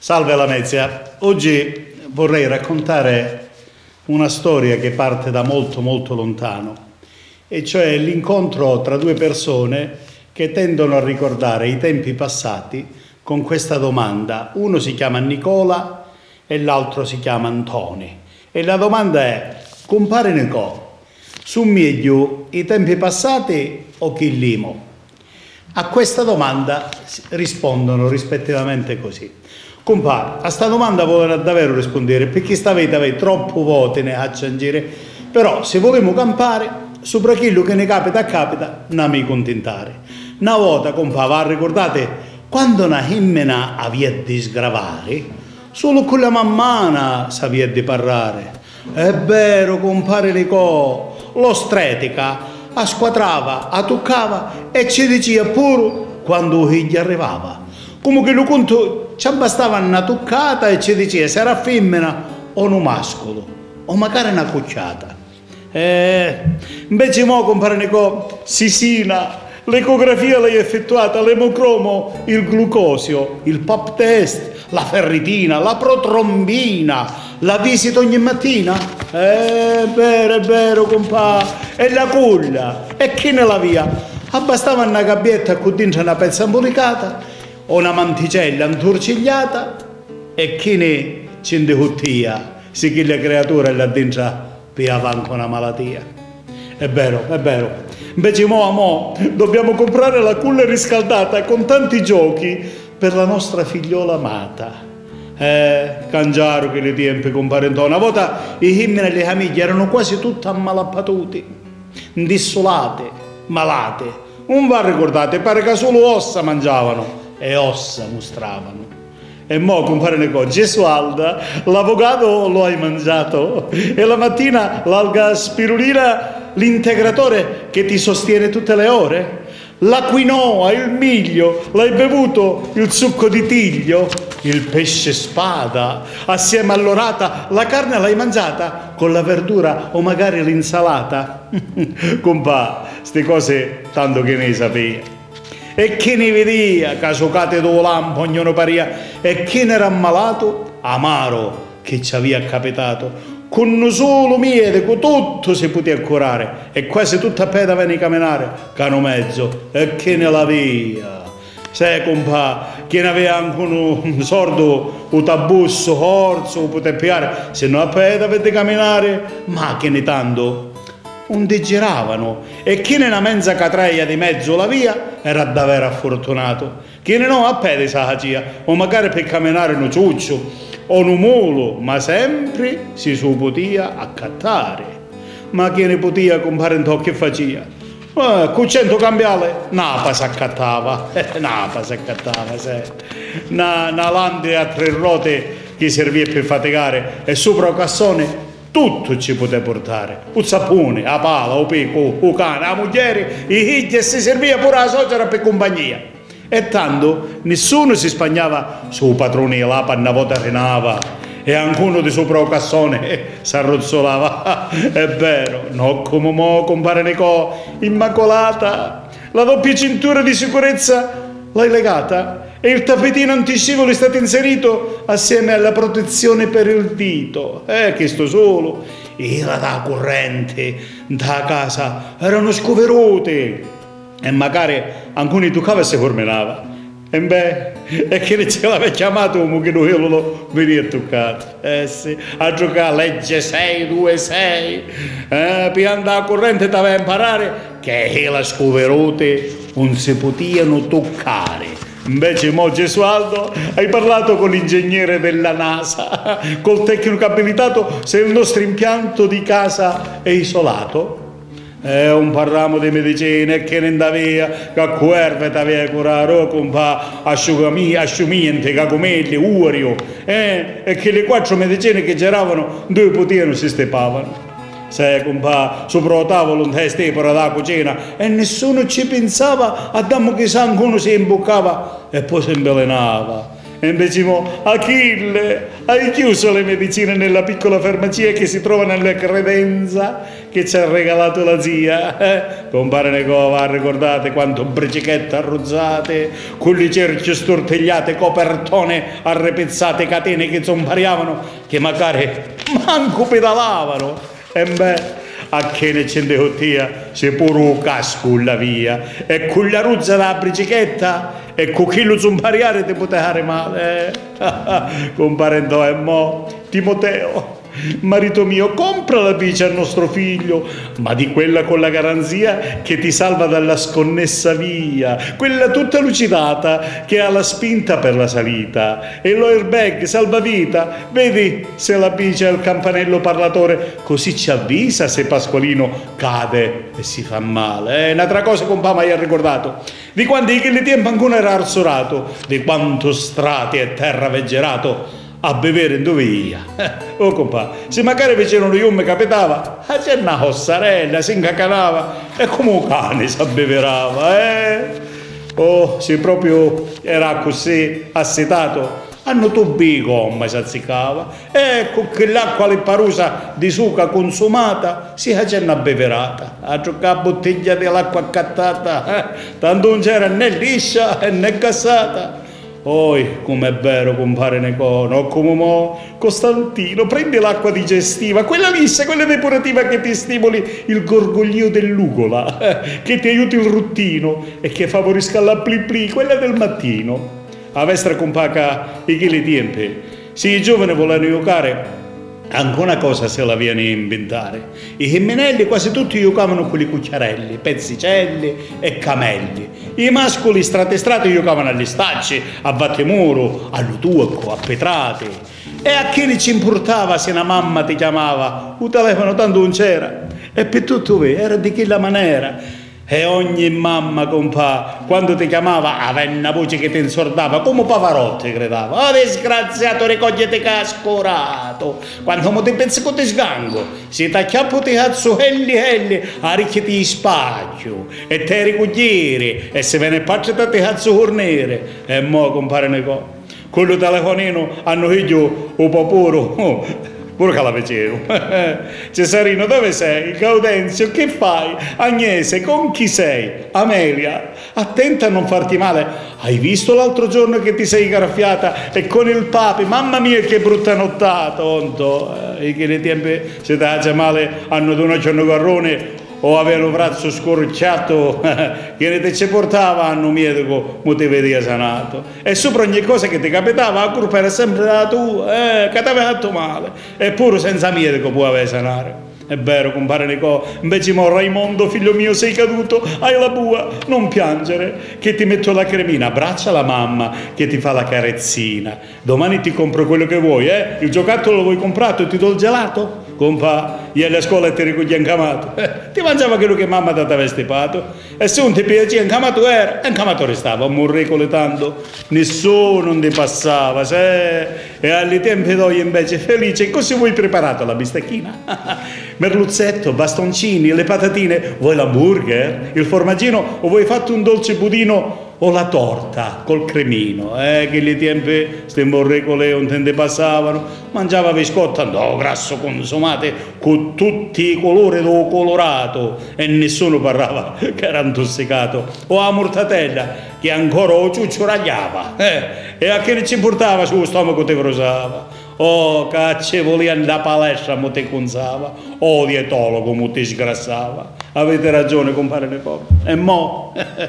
Salve Lamezia, oggi vorrei raccontare una storia che parte da molto lontano, e cioè l'incontro tra due persone che tendono a ricordare i tempi passati con questa domanda. Uno si chiama Nicola e l'altro si chiama Antoni. E la domanda è: compare Nicò, su meglio i tempi passati o chi limo? A questa domanda rispondono rispettivamente così. Compare, a sta domanda volevo davvero rispondere, perché avete troppo voti ne aggiungere, però se volemo campare, sopra quello che ne capita, non mi contentare. Una volta, compare, ricordate, quando una hemmina aveva di sgravare, solo con la mammana sapeva di parlare. È vero, compare Nicò, l'ostretica, a squadrava, a toccava e ci diceva pure quando gli arrivava. Come che lo conto, ci bastava una toccata e ci diceva se era femmina o un mascolo, o magari una cucciata. Invece mo, compare Nicò, Sisina, l'ecografia l'hai effettuata, l'emocromo, il glucosio, il pap test, la ferritina, la protrombina, la visita ogni mattina? È vero, compare. E la culla? E chi ne la via? Bastava una gabbietta con dentro una pezza ambulicata, o una manticella intorcigliata, e chi ne ci indecuttia se chi la creatura là dentro piava anche una malattia. È vero. Invece mo dobbiamo comprare la culla riscaldata con tanti giochi per la nostra figliola amata. Cangiaro che le tempi, compare Antonio. Una volta i femmine e le famiglie erano quasi tutte ammalappatuti, dissolate, malate. Non va ricordate, pare che solo ossa mangiavano e ossa mostravano. E mo, compare Nicò, Gesualda, l'avvocato lo hai mangiato, e la mattina l'alga spirulina, l'integratore che ti sostiene tutte le ore, la quinoa, il miglio, l'hai bevuto, il succo di tiglio, il pesce spada, assieme all'orata, la carne l'hai mangiata con la verdura o magari l'insalata. Compà, ste cose tanto che ne sapeva. E chi ne vedeva, casocate do lampo, ognuno paria, e chi ne era ammalato, amaro che ci aveva capitato, con un solo medico tutto si poteva curare, e quasi tutta a piedi venne a camminare, cano mezzo, e chi ne la via. Sai, compà, chi ne aveva anche un sordo, un tabusso, orzo, poteva piare, se no a piedi venne a camminare, ma che ne tanto non ti giravano, e chi nella mezza catraia di mezzo la via era davvero fortunato, chi ne no a piedi sa faccia, o magari per camminare un ciuccio o un mulo, ma sempre si potia accattare. Ma chi ne potia, compare Antò, che faceva? Con 100 cambiale napa si accattava, sai. Una lande a 3 ruote che serviva per faticare, e sopra il cassone tutto ci poteva portare, il sapone, la pala, il pecco, il cane, la moglie, i figli, e si serviva pure la suocera per compagnia. E tanto nessuno si spagnava su padrone là, panna volta renava, e anche uno di sopra il cassone si arrozzolava. È vero, no come mo, compare Nicò, immacolata, la doppia cintura di sicurezza l'hai legata, e il tappetino antiscivolo è stato inserito assieme alla protezione per il dito. Che sto solo. Era da corrente, da casa, erano scoverute, e magari alcuni toccava e si formenava. E beh, e che ne ce l'aveva chiamato uomo che non lo veniva toccato. Sì, a giocare legge 6-2-6, per andare a corrente ti aveva imparare che le scoverute non si potevano toccare. Invece mo, Gesualdo, hai parlato con l'ingegnere della NASA, col tecnico abilitato, se il nostro impianto di casa è isolato. Un parramo di medicine che ne andavia, che curve ti aveva curato, compà asciumiente, cacomelli, urio, e che le 4 medicine che giravano 2 potevano si stepavano. Sai, compà, sopra il tavolo un testepora da cucina, e nessuno ci pensava a dammo che sangue uno si imboccava e poi si imbelenava. E invece Achille, hai chiuso le medicine nella piccola farmacia che si trova nella credenza che ci ha regalato la zia? Compare Necova, ricordate quanto bricichette arrozzate, quelle cerchie stortigliate, copertone arrepezzate, catene che zompariavano, che magari manco pedalavano. E beh, a che ne c'è cottia, se pure un casco la via, e con la ruzza della bricichetta, e con chi lo zompariare ti poteva fare male. Compare e mo, Timoteo, marito mio, compra la bici al nostro figlio, ma di quella con la garanzia che ti salva dalla sconnessa via, quella tutta lucidata che ha la spinta per la salita, e lo airbag salvavita, vedi se la bici ha il campanello parlatore, così ci avvisa se Pasqualino cade e si fa male. Un'altra cosa compa mi ha ricordato, di quando in quel tempo ancora era arzurato, di quanto strati e terra veggerato a bevere dove ia. Oh compà, se magari vicino io mi capitava, c'è una hossarella, si incacanava e come un cane si abbeverava, Oh, se proprio era così assetato, hanno tubi come si azziccava, e con quell'acqua parusa di suca consumata si faceva una beverata, a giocare a bottiglia dell'acqua accattata, tanto non c'era né liscia né gassata. Poi, com'è vero, compare Necò, no come mo, Costantino, prendi l'acqua digestiva, quella lissa, quella depurativa che ti stimoli il gorgoglio dell'ugola, che ti aiuti il ruttino e che favorisca la pli, quella del mattino. A vestra compaca i chili tempi, se i giovani vogliono giocare, anche una cosa se la viene a inventare. I femminelli quasi tutti giocavano con i cucciarelli, pezzicelli e camelli. I mascoli strati giocavano agli stacci, a battemuro, all'utucco, a petrate. E a chi ne ci importava se una mamma ti chiamava? Un telefono tanto non c'era. E per tutto era di quella maniera. E ogni mamma, compà, quando ti chiamava, aveva una voce che ti insordava, come Pavarotti gridava. Oh, disgraziato, ricogliete cascorato. Quando mo ti pensi che ti sgango, si ti acchiappo ti cazzo helli, a ricchiti spacchio, e te ricogliere, e se ve ne parte ti cazzo cornere. E mo, compare Necò, quello telefonino hanno figlio o paporo. Pure che la facevo. Cesarino, dove sei? Gaudenzio, che fai? Agnese, con chi sei? Amelia, attenta a non farti male. Hai visto l'altro giorno che ti sei graffiata e con il papi? Mamma mia, che brutta nottata, onto. E che nei tempi se ti faccia male hanno donato un garrone o aveva il braccio scorciato che ne te ci portava hanno medico mo ti vedeva sanato, e sopra ogni cosa che ti capitava la colpa era sempre la tua, che ti aveva fatto male, eppure senza medico può avere sanare. È vero, compare Necò, invece mo Raimondo, figlio mio, sei caduto, hai la bua, non piangere, che ti metto la cremina, abbraccia la mamma che ti fa la carezzina, domani ti compro quello che vuoi, il giocattolo lo vuoi comprato e ti do il gelato? Compa, io alla scuola ti ricordi incamato, ti mangiava quello che mamma ti aveva stipato, e se non ti piaceva incamato era, incamato restava, morricole tanto, nessuno non ti passava, e alle tempi d'oggi invece felice, così vuoi preparato la bistecchina? Merluzzetto, bastoncini, le patatine, vuoi l'hamburger, il formaggino o vuoi fatto un dolce budino o la torta col cremino, che gli tempi ste morrecole non te ne passavano, mangiava biscotti, no, grasso consumate con tutti i colori do colorato e nessuno parlava che era intossicato, o la mortatella che ancora o ciucciuragliava, e a che ne ci portava sullo stomaco te frosava. Oh, cacce voleva andare a palestra, mo te consava, o dietologo, mo ti sgrassava. Avete ragione, compare Necò. E mo,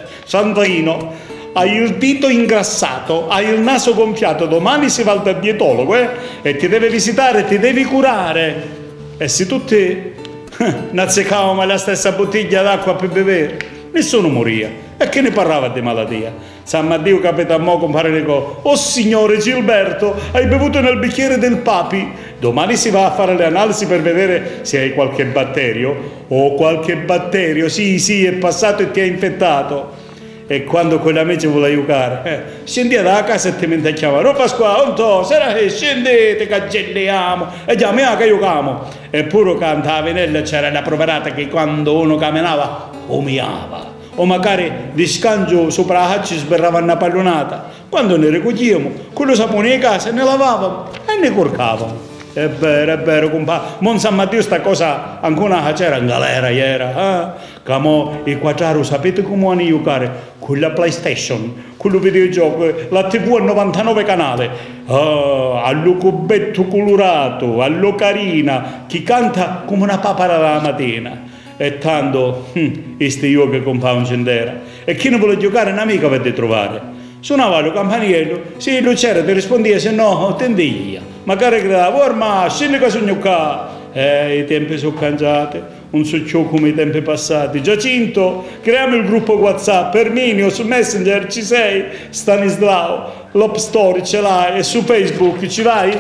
Santino, hai il dito ingrassato, hai il naso gonfiato, domani si va dal dietologo, e ti deve visitare, ti devi curare. E se tutti nazzecavamo la stessa bottiglia d'acqua per bere, nessuno moriva. E che ne parlava di malattia? San Matteo capita a mo, compare Necò. Oh signore Gilberto, hai bevuto nel bicchiere del papi? Domani si va a fare le analisi per vedere se hai qualche batterio. Oh, qualche batterio, sì, è passato e ti ha infettato. E quando quell'amico vuole aiutare, scendi da casa e ti mentacchiava, no Pasquale, onto, scendete che gelliamo, e già me che giocamo. Eppure canta a Venella c'era la proverata che quando uno camminava, omiava. O magari di scangio sopra la faccia sberrava una pallonata. Quando ne raccogliamo, quello sapone di casa ne lavavamo e ne corcavamo. È vero, compa. Mon San Matteo sta cosa ancora c'era in galera ieri, che mo i quattro sapete come hanno giocare? Con la PlayStation, con il videogioco, la TV a 99 canali, allo cubetto colorato, allo carina, chi canta come una papera la mattina. E tanto, questi io che compa un c'era. E chi non vuole giocare un amico avete trovare. Suonava il campaniello, se lui c'era ti rispondeva, se no tendia. Magari gridava, ormai, scendi che sogno qua. I tempi sono cambiati, non so più come i tempi passati. Giacinto, creiamo il gruppo WhatsApp, Erminio, su Messenger ci sei, Stanislao, l'Op Story ce l'hai, e su Facebook ci vai?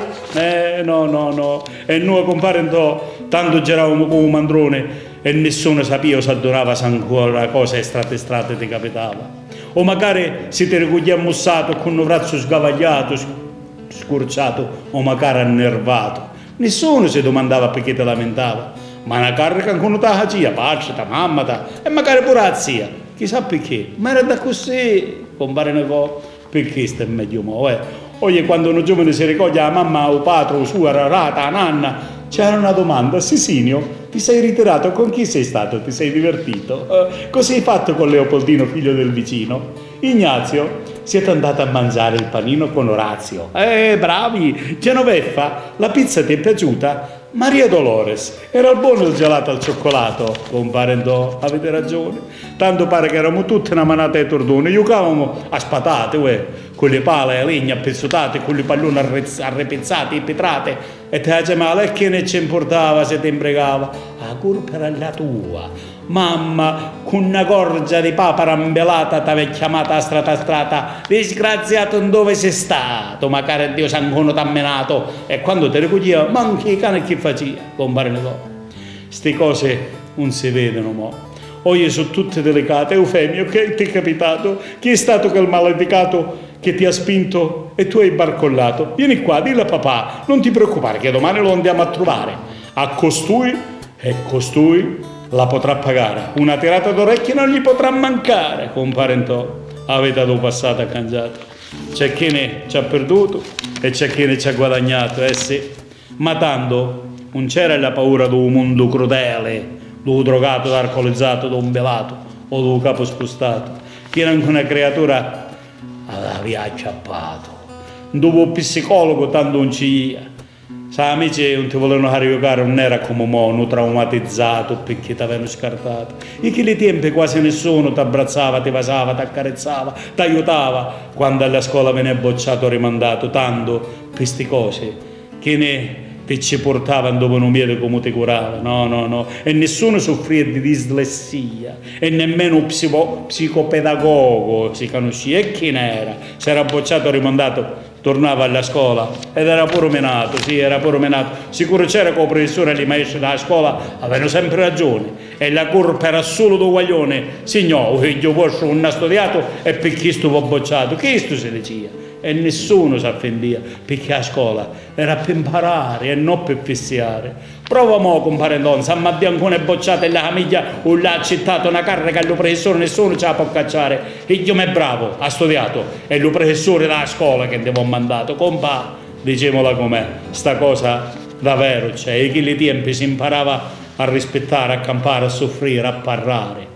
No. E noi comparendo, tanto giravamo come un mandrone e nessuno sapeva se adorava se ancora cosa estrate ti capitava. O magari se ti ricogliamo mussato con un braccio sgavagliato, scorciato o magari annervato. Nessuno si domandava perché ti lamentava. Ma una carica ancora ta hagia, pace, ta mamma, e magari pure la zia. Chissà perché. Ma era da così, compare una cosa, perché sta meglio mo, Oggi quando un giovane si raccoglie la mamma o padre o sua, rata, la nanna, c'era una domanda, Sisinio, ti sei ritirato? Con chi sei stato? Ti sei divertito? Cosa hai fatto con Leopoldino, figlio del vicino? Ignazio, siete andati a mangiare il panino con Orazio. Bravi! Genoveffa, la pizza ti è piaciuta? Maria Dolores, era buono il gelato al cioccolato? Comparendo, avete ragione. Tanto pare che eravamo tutte una manata di tordone, giocavamo a spatate, con le pale, le legna appezzotate, con i palloni arrepezzati e petrate, e te la chiamava, e che ne ci importava se ti imbregava? La colpa era la tua. Mamma, con una gorgia di papa rambelata, t'aveva chiamata a strata, disgraziato dove sei stato, ma caro Dio sanguino t'ha menato, e quando ti ricoglieva, manchi i cani che faceva, compare ne so. Ste cose non si vedono mo. Oggi sono tutte delicate. Eufemio, che ti è capitato? Chi è stato quel maleducato che ti ha spinto e tu hai barcollato? Vieni qua, dillo a papà, non ti preoccupare che domani lo andiamo a trovare. A costui e costui la potrà pagare. Una tirata d'orecchie non gli potrà mancare, comparentò. Avete dato passato a cangiato. C'è chi ne ci ha perduto e c'è chi ne ci ha guadagnato, sì. Ma tanto non c'era la paura di un mondo crudele, di un drogato, di alcolizzato, di un belato o di un capo spostato. Chi era anche una creatura aveva acciappato. Dopo un psicologo tanto non ci ia. Sa, amici non ti volevano fare giocare, non era come mo, non traumatizzato perché ti avevano scartato. E che le tempi quasi nessuno ti abbracciava, ti vasava, ti accarezzava, ti aiutava quando alla scuola venne bocciato o rimandato, tanto per queste cose che ne ti ci portavano dove non vede come ti curava, no. E nessuno soffriva di dislessia e nemmeno un psicopedagogo si conosceva. E chi ne era? Si era bocciato o rimandato, tornava alla scuola ed era pure menato, Sicuro c'era che il professore e i maestri della scuola avevano sempre ragione e la colpa era solo del guaglione. Signor, figlio vostro non ha studiato e per chi stuvo bocciato? Questo si diceva. E nessuno si offendeva perché a scuola era per imparare e non per fischiare. Prova mo, compare Don, San Matteo ancora è bocciato e la famiglia o l'ha accettato una carica che il professore nessuno ce la può cacciare. Figlio me è bravo, ha studiato, è il professore della scuola che devo mandato. Compa, diciamola com'è, sta cosa davvero c'è. E che le tempi si imparava a rispettare, a campare, a soffrire, a parlare.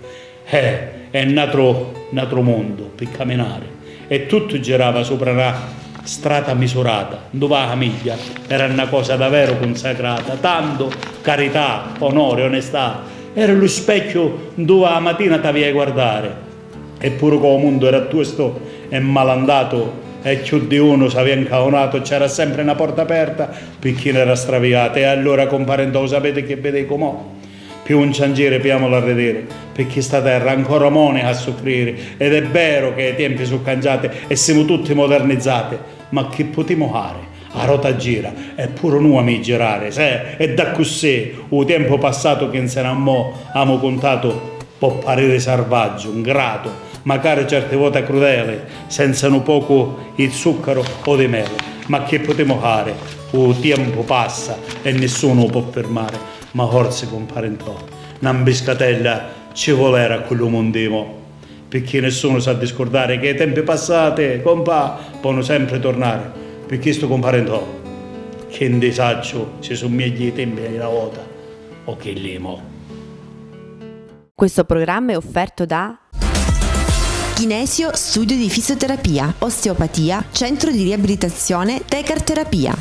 È un altro mondo per camminare. E tutto girava sopra una strada misurata, dove la famiglia era una cosa davvero consacrata, tanto carità, onore, onestà, era lo specchio dove la mattina ti avevi a guardare. Eppure come il mondo era questo e malandato e più di uno si aveva incavonato, c'era sempre una porta aperta per chi ne era straviata. E allora, comparendo, sapete che vede com'ò? Più un ciangiere piamolo a vedere, perché sta terra ancora monica a soffrire, ed è vero che i tempi sono cambiati e siamo tutti modernizzati, ma che potremo fare? A rota gira, è pure noi a mi girare, e da così, il tempo passato che insieme abbiamo contato può parere salvaggio, ingrato, magari certe volte crudele, senza un poco il zucchero o di mele, ma che potremo fare? Il tempo passa e nessuno lo può fermare. Ma forse, comparentò, una biscatella ci volera a quello mondemo, perché nessuno sa discordare che ai tempi passati, compà, possono sempre tornare, perché sto comparendo che in disagio ci sono meglio i tempi della volta, o che lì mo. Questo programma è offerto da Kinesio Studio di Fisioterapia, Osteopatia, Centro di Riabilitazione, Tecar Terapia.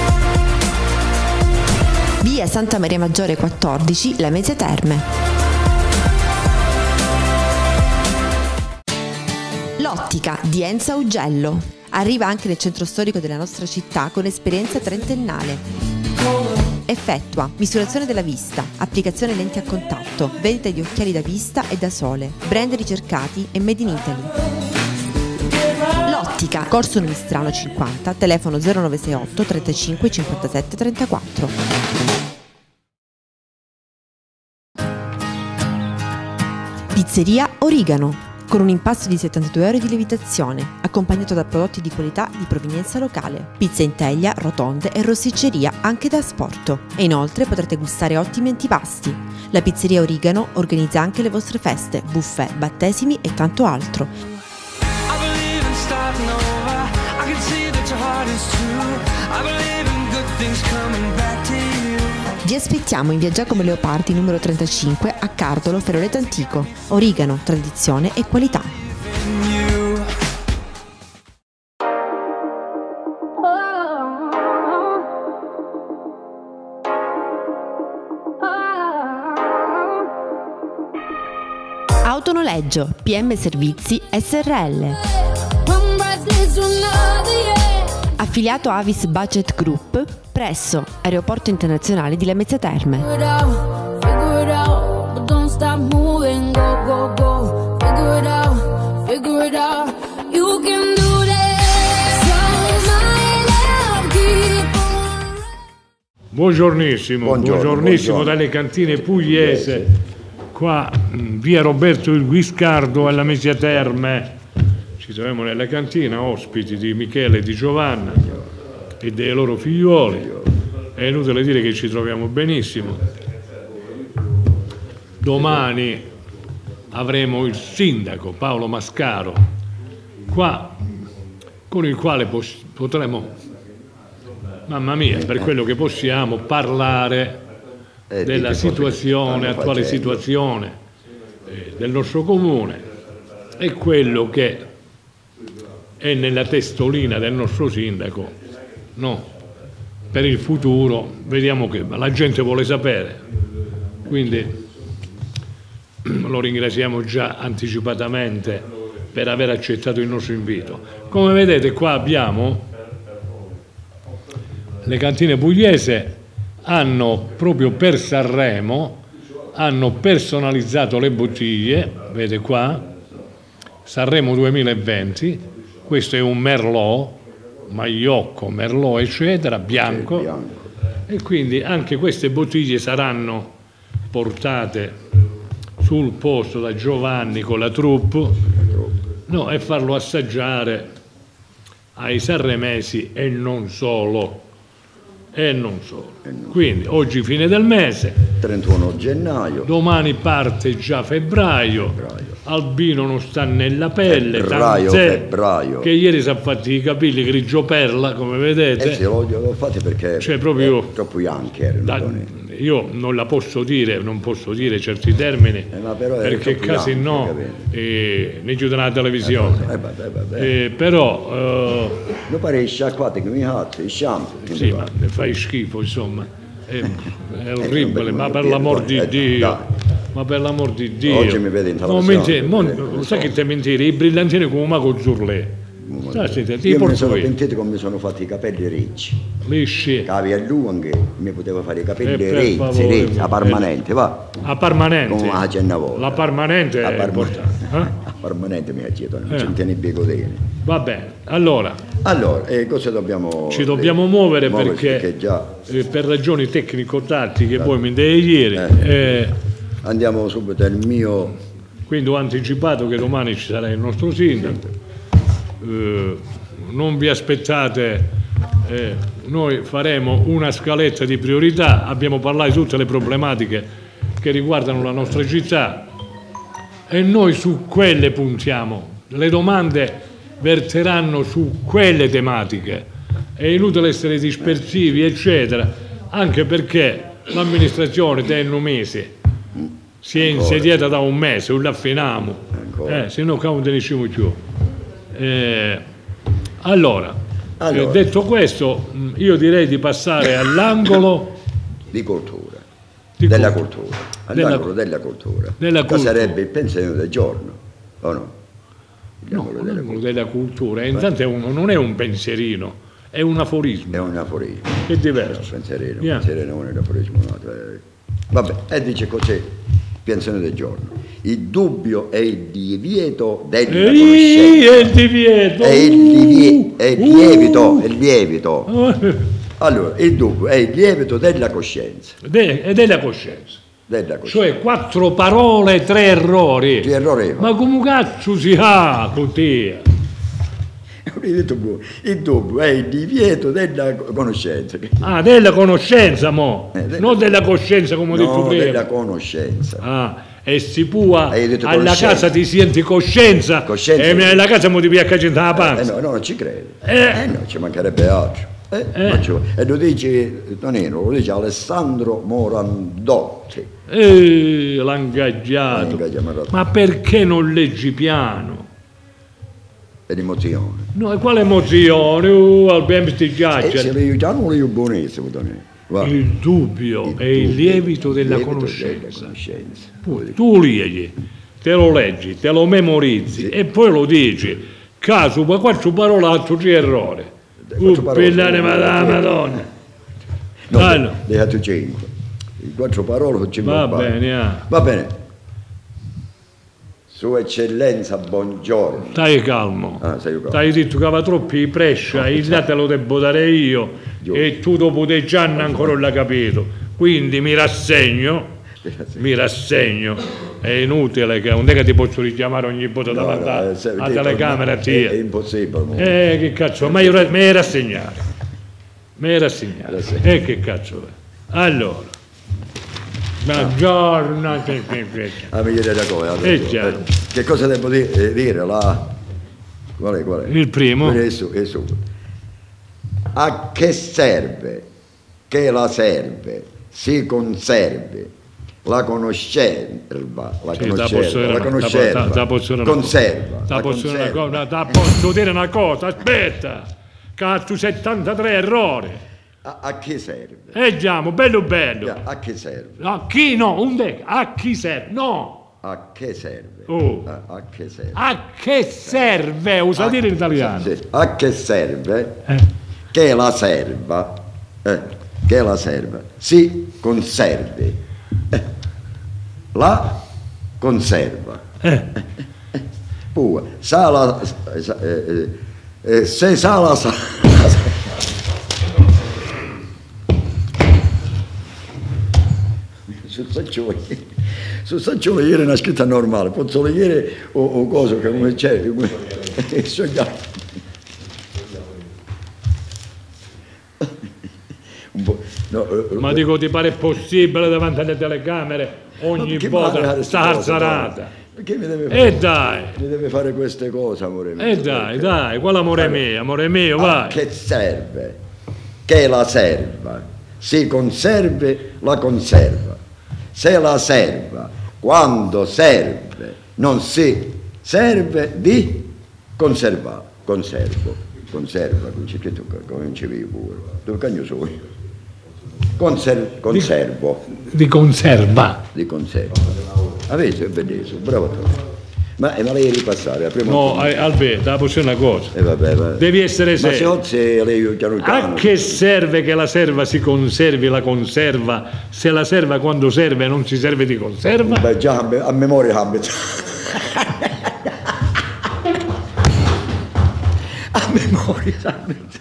Via Santa Maria Maggiore 14, Lamezia Terme. L'Ottica di Enza Augello. Arriva anche nel centro storico della nostra città con esperienza trentennale. Effettua misurazione della vista, applicazione lenti a contatto, vendita di occhiali da vista e da sole, brand ricercati e made in Italy. L'Ottica, Corso Numistrano 50, telefono 0968 35 57 34. Pizzeria Origano, con un impasto di 72 euro di lievitazione, accompagnato da prodotti di qualità di provenienza locale, pizza in teglia, rotonde e rossicceria anche da asporto. E inoltre potrete gustare ottimi antipasti. La Pizzeria Origano organizza anche le vostre feste, buffet, battesimi e tanto altro. Vi aspettiamo in via Giacomo Leopardi numero 35 a Cardolo, Ferroleto Antico. Origano, tradizione e qualità. Autonoleggio, PM Servizi SRL. Affiliato Avis Budget Group presso Aeroporto Internazionale di Lamezia Terme. Buongiornissimo, buongiornissimo dalle cantine pugliese, qua via Roberto il Guiscardo alla Lamezia Terme. Ci troviamo nella cantina, ospiti di Michele e di Giovanna e dei loro figliuoli. È inutile dire che ci troviamo benissimo. Domani avremo il sindaco Paolo Mascaro qua, con il quale potremo, mamma mia, per quello che possiamo, parlare della situazione, attuale situazione del nostro comune e quello che è nella testolina del nostro sindaco, no? Per il futuro, vediamo che la gente vuole sapere, quindi lo ringraziamo già anticipatamente per aver accettato il nostro invito. Come vedete qua abbiamo le cantine pugliese, hanno proprio per Sanremo, hanno personalizzato le bottiglie, vedete qua, Sanremo 2020. Questo è un Merlot, Maiocco, Merlot, eccetera, bianco. E quindi anche queste bottiglie saranno portate sul posto da Giovanni con la troupe, no, e farlo assaggiare ai sanremesi e non solo. Quindi oggi fine del mese, 31 gennaio, domani parte già febbraio. Albino non sta nella pelle, febbraio. Che ieri si è fatti i capelli grigio perla, come vedete. Sì, l'ho fatto perché cioè, proprio, troppo bianchi. Io non la posso dire, non posso dire certi termini, perché casi no, ne chiudono la televisione. Però non pare sciacquate che mi fate, sì, ma fai schifo, insomma, è orribile, ma per l'amor di Dio. Ma per l'amor di Dio, oggi mi vede in televisione. Sai che te mentire, i brillantini come un mago Zurlè. Io mi sono pentito come mi sono fatti i capelli ricci. Lisci. Cavi a lunghi, mi potevo fare i capelli ricci, a permanente, va. A permanente? Come la Gennavola. La permanente è importante. A permanente mi ha chiesto, non ci tiene i bigodini. Va bene, allora cosa dobbiamo... Ci dobbiamo muovere perché già... per ragioni tecnico-tattiche, voi mi dite ieri... Andiamo subito al mio... Quindi ho anticipato che domani ci sarà il nostro sindaco. Non vi aspettate, noi faremo una scaletta di priorità, abbiamo parlato di tutte le problematiche che riguardano la nostra città, e noi su quelle puntiamo. Le domande verteranno su quelle tematiche. È inutile essere dispersivi, eccetera, anche perché l'amministrazione da un mese si è insediata da un mese, non la finiamo, se no non tenisciamo più. Allora, detto questo, io direi di passare all'angolo di cultura, della cultura, all'angolo della cultura. Cosa sarebbe il pensiero del giorno, o no? L'angolo della cultura, intanto non è un pensierino, è un aforismo. È un aforismo. È diverso. Un pensierino non è un aforismo. Vabbè, e dice così, pensione del giorno. Il dubbio è il divieto della conoscenza. È il divieto. È il lievito. Allora, il dubbio è il lievito della coscienza. E della coscienza. Cioè 4 parole, 3 errori. Ma come cazzo si ha così? Il dubbio è il divieto della conoscenza. Ah, della conoscenza, non della coscienza, come ho detto prima. Della conoscenza. E si può alla casa ti senti coscienza e nella casa mi devi accendere la panza. No, non ci credo. No, ci mancherebbe altro. E lo dice Tonino, lo dice Alessandro Morandotti. L'ha ingaggiato. Ma perché non leggi piano? È l'emozione. No, e quale emozione? Abbiamo stigaggia. Io buonissimo, Tonino. Il dubbio è il lievito della conoscenza. Tu leggi, te lo leggi, te lo memorizzi e poi lo dici. Caso, ma 4 parolacce, 3 errori. Pillare Madonna. No, ne ha 5. 4 parole, 5 parole. Va bene. Sua Eccellenza, buongiorno. Stai calmo. Hai detto che aveva troppi prescia, il là te lo devo dare io e tu dopo 10 anni ancora non l'hai capito. Quindi mi rassegno, è inutile che non è che ti posso richiamare ogni volta davanti alla telecamera. È impossibile. Che cazzo, ma io mi rassegnare. Che cazzo è? Allora. Buongiorno. Che cosa devo dire? Qual è? Il primo. È su. A che serve che la serve si conservi la conoscenza? Posso dire una cosa? Aspetta, cazzo, 73 errori. A chi serve? Giamo, bello. A chi serve? A chi no? A chi serve? No. A che serve? A che serve? A che serve? Usa dire in italiano. Sì. A che serve? Che la serva si conservi. La conserva. Poi, se sala sul saccione ieri è una scritta normale, posso leggere o cosa che non c'è. Ma dico, ti pare possibile davanti alle telecamere ogni volta sta arzarata? Perché mi deve fare? Dai! Mi deve fare queste cose, amore mio. Dai, quale amore mio, vai! Che serve? Che la serva si conservi, la conserva. Se la serva, quando serve, non si serve di conserva, conserva, che tu cominci pure, tu cagno solo. Conservo. Di conserva. Avete, bellissimo, bravo a te. Ma lei ripassare? No, Alberto, la posso dire una cosa. Vabbè. Devi essere serio. Ma se lei piano. A che serve che la serva si conservi la conserva, se la serva quando serve non si serve di conserva? Beh, già a memoria cambia. A memoria cambia.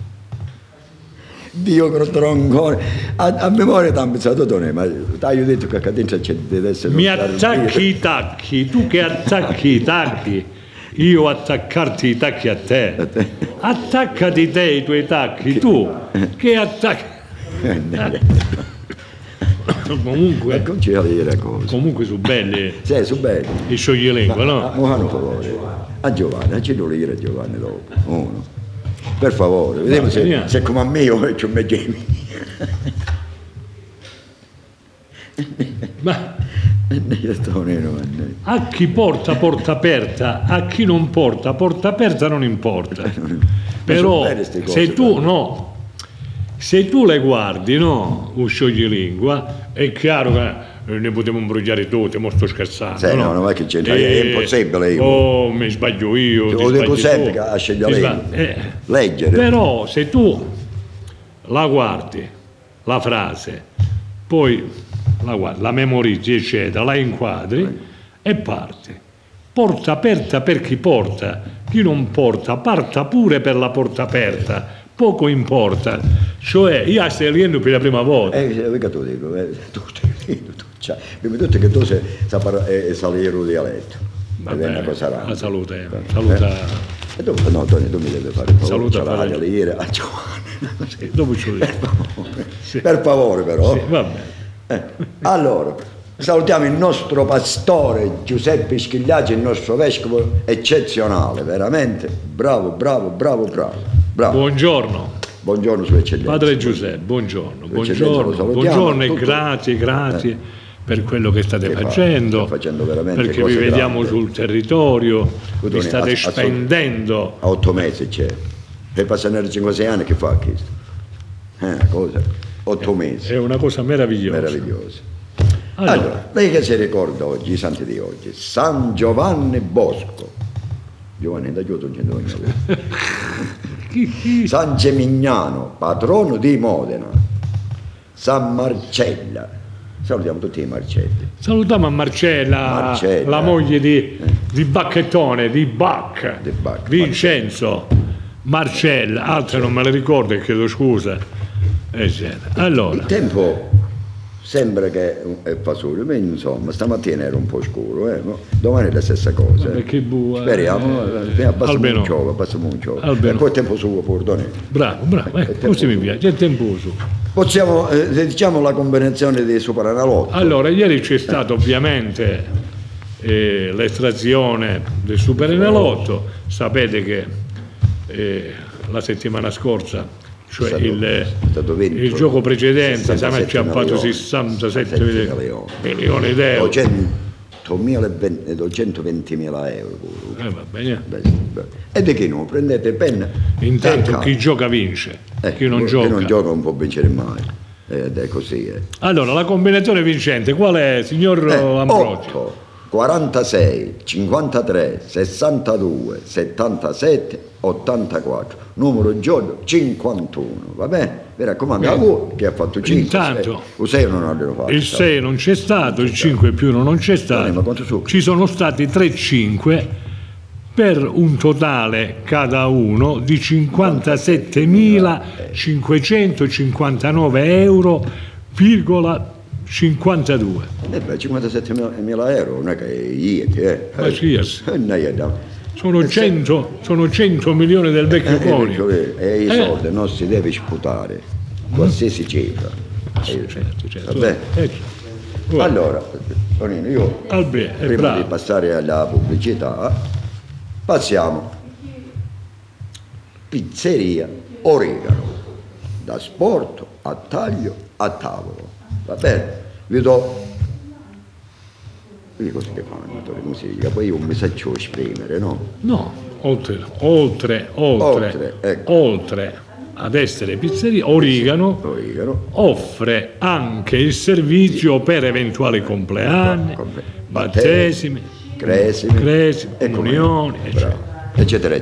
Dio che troncone, a memoria ti ha pensato tu, ma ti ho detto che a dentro c'è deve essere. Mi attacchi i tacchi, tu che attacchi i tacchi, io attaccarti i tacchi a te. Attaccati te i tuoi tacchi, tu che attacchi. Comunque, non ci dire cose. comunque sono belli Sì, su bene. i scioglilingua, no? Ma fanno favore. A Giovanni, ci devo dire Giovanni dopo. Uno. Per favore, vediamo se come a me io ci metto Ma a chi porta aperta, a chi non porta aperta non importa. Però se tu le guardi, no, un scioglilingua, è chiaro che ne potremmo imbrogliare tutti, mo sto scherzando. Sì, no, non è che c'entra, è impossibile io. Oh, mi sbaglio io. Lo dico sempre che sceglie leggere. Però se tu la guardi, la frase, poi la guardi, la memorizzi, eccetera, la inquadri e parti. Porta aperta per chi porta, chi non porta, parta pure per la porta aperta, poco importa. Cioè, io stai lendo per la prima volta. Mica tu dico, prima di tutto che tu sei salire un dialetto. Vabbè, è una cosa rara. La salute, saluta. E dopo, no, Tony, tu mi devi fare il favore, Saluta la lire a Giovanni. Sì, dopo ci Per favore però. Sì, va bene. Allora, salutiamo il nostro pastore Giuseppe Schigliacci, il nostro vescovo eccezionale, veramente bravo. Buongiorno. Buongiorno Sua Eccellenza. Padre Giuseppe, buongiorno e grazie per quello che state facendo, perché vi vediamo sul territorio, vi state spendendo. A 8 mesi c'è, per passare 5-6 anni che fa questo? Cosa? 8 mesi. È una cosa meravigliosa. Allora, lei che si ricorda oggi, i santi di oggi? San Giovanni Bosco. Giovanni, da giù San Gemignano, patrono di Modena. San Marcella. Salutiamo tutti i Marcelli. Salutiamo a Marcella. La moglie di Bacchettone, di Vincenzo. Marcella, altre non me le ricordo e chiedo scusa. Allora. Il tempo sembra che fa solo, ma insomma stamattina era un po' scuro, domani è la stessa cosa. Che speriamo, passiamo un ciò. E poi il tempo suo pure. Bravo, così mi piace, il tempo suo. Possiamo, diciamo, la combinazione di Superenalotto. Allora, ieri c'è stata ovviamente l'estrazione del Superenalotto. Sapete che la settimana scorsa, cioè il gioco precedente, siamo acciappati 67 milioni di euro. 220.000 euro. Va bene. E di chi non prendete penna? Intanto chi gioca vince, chi non gioca non può vincere mai. Ed è così. Allora, la combinazione vincente qual è, signor Ambrogio? 8, 46, 53, 62, 77, 84, numero giorno 51, va bene? Mi raccomando, a voi che ha fatto 5. Intanto, il 6 non hanno fatto. Il 6 non c'è stato, il 5 più non c'è stato. Ci sono stati 3 5 per un totale cada uno di 57.559 euro, 52. 57.000 euro non è che sono 100 milioni del vecchio conio. E i soldi non si deve sputare qualsiasi cifra. Certo. Allora, Tonino, io prima di passare alla pubblicità passiamo. Pizzeria Origano, da sporto a taglio a tavolo, va bene? Vi do le cose che fanno la musica, poi io mi saccio esprimere, no? No, oltre ad essere pizzeria, Origano offre anche il servizio per eventuali compleanni, battesimi, cresimi, comunioni, eccetera.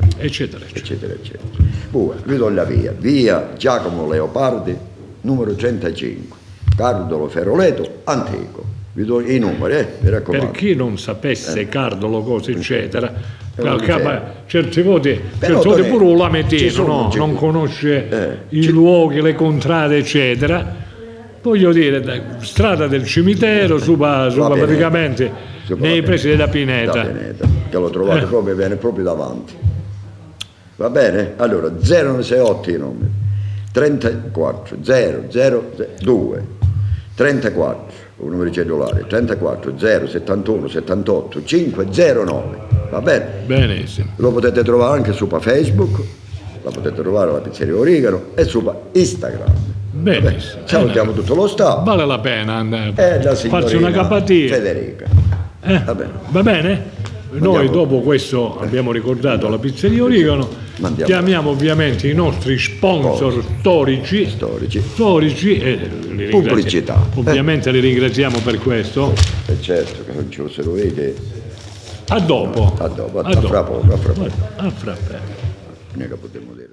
Vi do la via Giacomo Leopardi, numero 35, Cardolo Feroleto, Antico. Vi do i numeri, mi raccomando. Per chi non sapesse Cardolo, cose eccetera, certi voti pure un lametino, non conosce i luoghi, le contrade eccetera. Voglio dire, strada del cimitero, praticamente nei pressi della Pineta. Che l'ho trovato proprio bene, proprio davanti. Va bene? Allora, 068 i numeri, 34 002 34, un numero cellulare, 34 071 78 509, va bene? Benissimo. Lo potete trovare anche su Facebook, la potete trovare alla Pizzeria Origano e su Instagram. Benissimo. Salutiamo tutto lo staff. Vale la pena andare. La Farsi una capatina. Federica. Va bene. Va bene? Noi dopo questo abbiamo ricordato la Pizzeria Origano, chiamiamo ovviamente i nostri sponsor storici e li pubblicità. Ovviamente li ringraziamo per questo. Certo, che non ce lo vede. A dopo. A fra poco. A fra poco. Mica potremmo dire.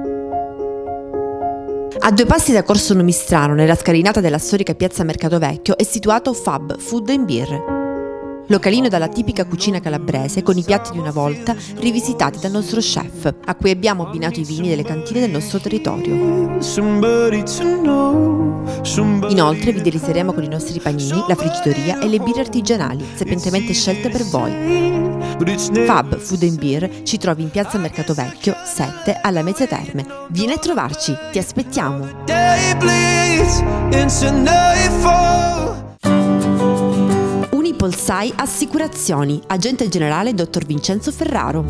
A 2 passi da Corso Nomistrano, nella scalinata della storica piazza Mercato Vecchio, è situato Fab Food and Beer. Localino dalla tipica cucina calabrese con i piatti di una volta rivisitati dal nostro chef, a cui abbiamo abbinato i vini delle cantine del nostro territorio. Inoltre vi delisteremo con i nostri panini, la frigitoria e le birre artigianali, sapientemente scelte per voi. Fab Food and Beer ci trovi in piazza Mercato Vecchio 7 alla Mezia Terme. Vieni a trovarci, ti aspettiamo! Unipolsai Assicurazioni, agente generale dottor Vincenzo Ferraro.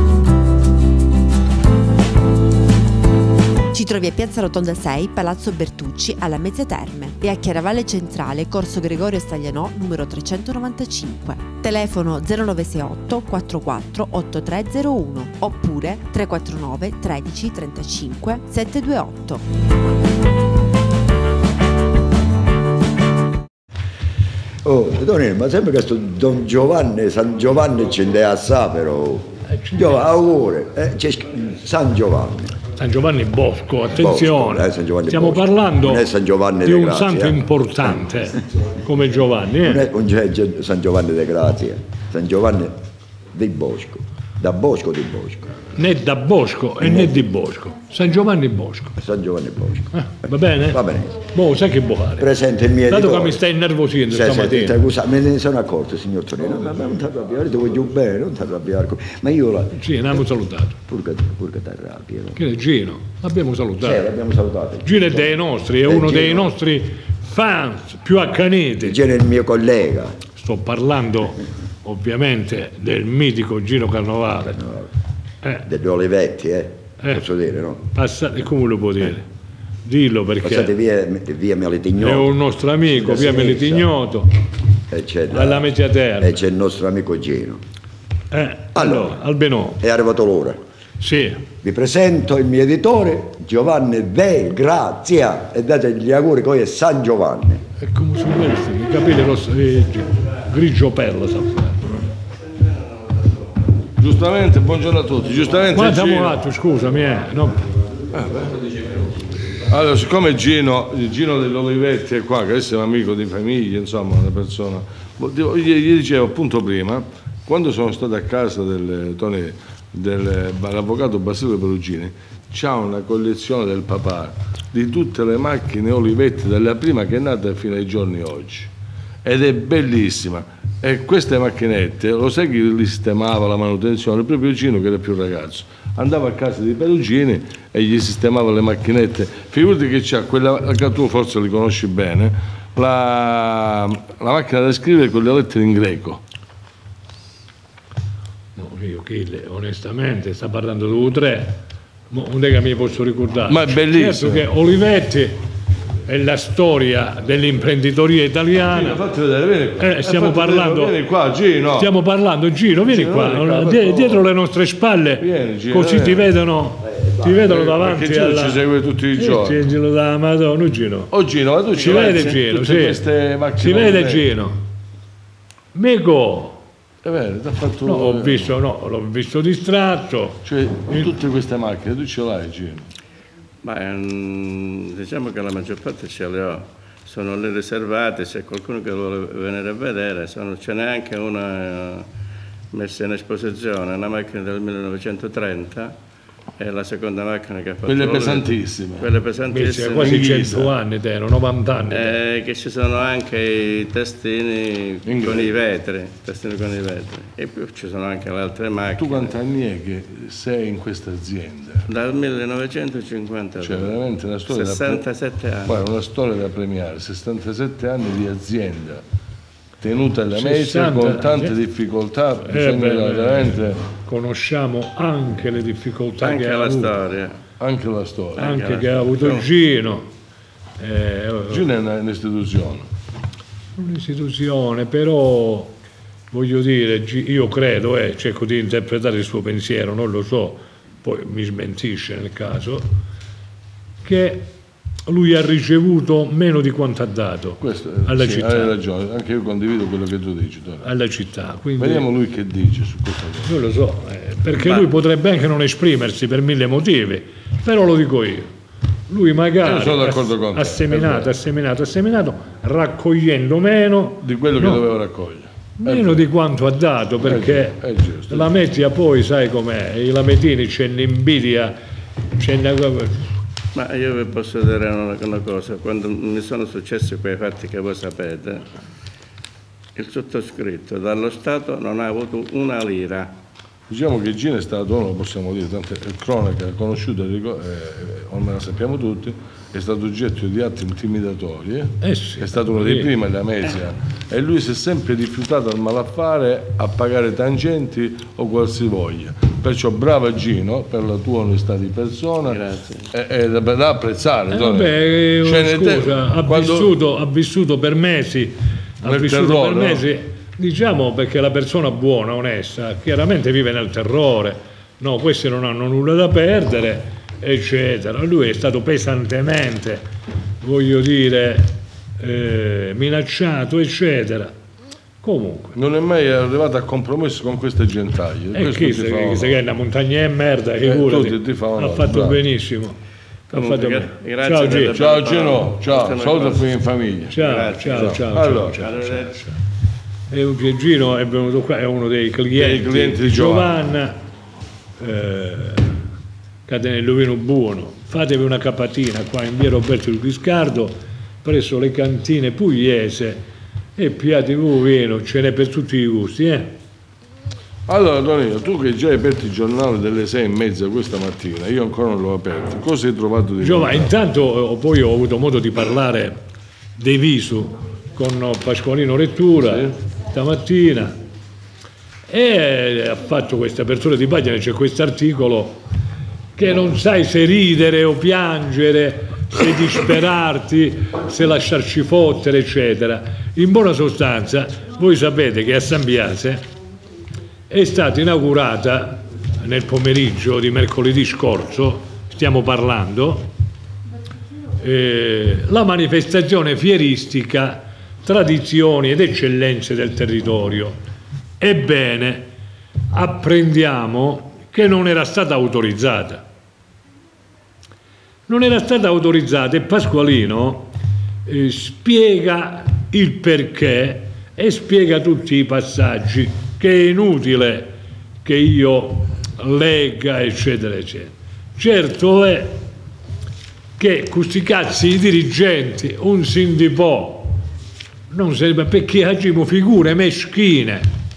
Ci trovi a Piazza Rotonda 6, Palazzo Bertucci, alla Mezia Terme e a Chiaravalle Centrale, Corso Gregorio Staglianò, numero 395. Telefono 0968 44 8301 oppure 349 13 35 728. Oh, Donino, ma sempre che sto Don Giovanni, San Giovanni ci andava a sapere. Auguri, San Giovanni. San Giovanni Bosco, attenzione, San Giovanni stiamo Bosco. parlando Non è San Giovanni di un Grazia, santo importante come Giovanni. Non è San Giovanni de Grazia, San Giovanni di Bosco, da Bosco di Bosco. Né da Bosco e né di Bosco, San Giovanni Bosco. San Giovanni Bosco. Va bene? Va bene. Boh, sai che può fare? Presente il mio editore. Dato che mi stai innervosendo stamattina. Me ne sono accorto, signor Tonino, ma non ti arrabbiare, ti voglio bene, non ti arrabbiare. Ma io la... Sì, l'abbiamo salutato. Pur che ti arrabbi. Che è Gino? L'abbiamo salutato. Sì, l'abbiamo salutato. Gino è dei nostri, è uno dei nostri fans più accaniti. Gino è il mio collega. Sto parlando ovviamente del mitico Gino Carnovale. Degli Olivetti, posso dire, no? Passate, come lo può dire? Dillo perché passate via Melitignoto. è un nostro amico, via Melitignoto, alla Mezia Terra. E c'è il nostro amico Gino. Allora, Albenò. È arrivato l'ora. Sì. Vi presento il mio editore, Giovanni De Grazia, e date gli auguri che oggi è San Giovanni. E come sono questi? I capelli grigio perla, sa. Giustamente, buongiorno a tutti. Giustamente Guardiamo un attimo, scusami, no. Allora, siccome Gino degli Olivetti è qua, che adesso è un amico di famiglia, insomma, una persona. Gli dicevo appunto prima, quando sono stato a casa dell'avvocato Basilio Perugini, c'ha una collezione del papà di tutte le macchine Olivetti, dalla prima che è nata fino ai giorni oggi. Ed è bellissima. E queste macchinette, lo sai chi li sistemava la manutenzione? Proprio Gino, che era più ragazzo. Andava a casa di Perugini e gli sistemava le macchinette. Figurati che c'ha quella che tu forse li conosci bene, la macchina da scrivere con le lettere in greco. No, io onestamente sta parlando di U3, non è che mi posso ricordare. Ma è bellissimo. Certo che Olivetti è la storia dell'imprenditoria italiana. Gino, fatti vedere, vieni. Stiamo parlando. Vieni qua, Gino. Stiamo parlando, Gino, vieni qua. Dietro le nostre spalle, vieni, Gino, così ti vedono davanti. Perché Gino ci segue tutti i giorni. Gino da Madonna, Gino. Oh Gino, ma tu ci vede Gino, sì. Si vede Gino. Mico. È vero, ti ha fatto. No, l'ho visto distratto. Cioè, tutte queste macchine, tu ce l'hai, Gino? Ma diciamo che la maggior parte ce le ho, sono le riservate, se qualcuno che vuole venire a vedere, ce n'è anche una messa in esposizione, una macchina del 1930 è la seconda macchina che ha fatto. Quelle pesantissime. Quelle Invece, pesantissime. quasi In 100 ghisa. anni, 90 anni. Che ci sono anche i tastini In con ghisa. i vetri, tastini con i vetri. E più ci sono anche le altre macchine. Tu quanti anni è che sei in questa azienda? Dal 1950. Cioè veramente una storia 67 anni. Guarda, una storia da premiare, 67 anni di azienda tenuta alla mezza 60 con tante anni. difficoltà, bisogna veramente Conosciamo anche le difficoltà Anche che ha la avuto, storia. anche la storia. anche che ha avuto Gino. Gino è un'istituzione. Un'istituzione, però voglio dire, io credo, cerco di interpretare il suo pensiero, non lo so, poi mi smentisce nel caso, che lui ha ricevuto meno di quanto ha dato Questo, alla sì, città. hai ragione, anche io condivido quello che tu dici. Tony. Alla città, quindi Vediamo lui che dice su questa cosa. non lo so, perché lui potrebbe anche non esprimersi per mille motivi, però lo dico io. Lui magari Io sono d'accordo con te, ha seminato, raccogliendo meno Di quello che doveva raccogliere. meno di quanto ha dato, perché È giusto. la media poi sai com'è, i lametini c'è l'invidia, c'è Ma io vi posso dire una cosa, quando mi sono successi quei fatti che voi sapete, il sottoscritto dallo Stato non ha avuto una lira. Diciamo che Gino è stato, non lo possiamo dire, tante cronaca conosciuta, ormai la sappiamo tutti, è stato oggetto di atti intimidatori, sì, è stato uno dei primi alla Mesia e lui si è sempre rifiutato al malaffare a pagare tangenti o qualsivoglia. Perciò brava Gino per la tua onestà di persona, Grazie. è da apprezzare. Tony. vabbè, Cioè, scusa, ha vissuto per mesi, Nel terrore, mesi, diciamo, perché la persona buona, onesta, chiaramente vive nel terrore, no, questi non hanno nulla da perdere, eccetera. Lui è stato pesantemente, voglio dire, minacciato, eccetera. Comunque, non è mai arrivato a compromesso con queste gentaglie. e Questo chi ti se fa onore. che è una montagna e merda, figurati, tutti ti fa onore, ha fatto bravo. benissimo. Ha Comunque, fatto bene. grazie Ciao delle Gino. Ciao parole. Gino, ciao, Questa è una saluta cosa. qui in famiglia. Ciao, Grazie, ciao, ciao, Allora. ciao, ciao. Arrivederci. E Gino è venuto qua, è uno dei clienti di Giovanna, Catenello Vino Buono. Fatevi una capatina qua in via Roberto di Guiscardo, presso le cantine pugliese, e piatevi vino, ce n'è per tutti i gusti, Allora Tonino, tu che già hai aperto il giornale delle 6:30 questa mattina, io ancora non l'ho aperto, cosa hai trovato di Giovanni, nuovo? intanto poi ho avuto modo di parlare dei Visu con Pasqualino Lettura stamattina, e ha fatto questa apertura di pagina, c'è questo articolo che non sai se ridere o piangere, se disperarti, se lasciarci fottere, eccetera. In buona sostanza, voi sapete che a San Biase è stata inaugurata nel pomeriggio di mercoledì scorso, stiamo parlando, la manifestazione fieristica Tradizioni ed eccellenze del territorio. Ebbene, apprendiamo che non era stata autorizzata. Non era stata autorizzata e Pasqualino spiega il perché e spiega tutti i passaggi, che è inutile che io legga, eccetera, eccetera. Certo è che questi cazzi i dirigenti, un sindipò, non serve, perché agiamo figure meschine.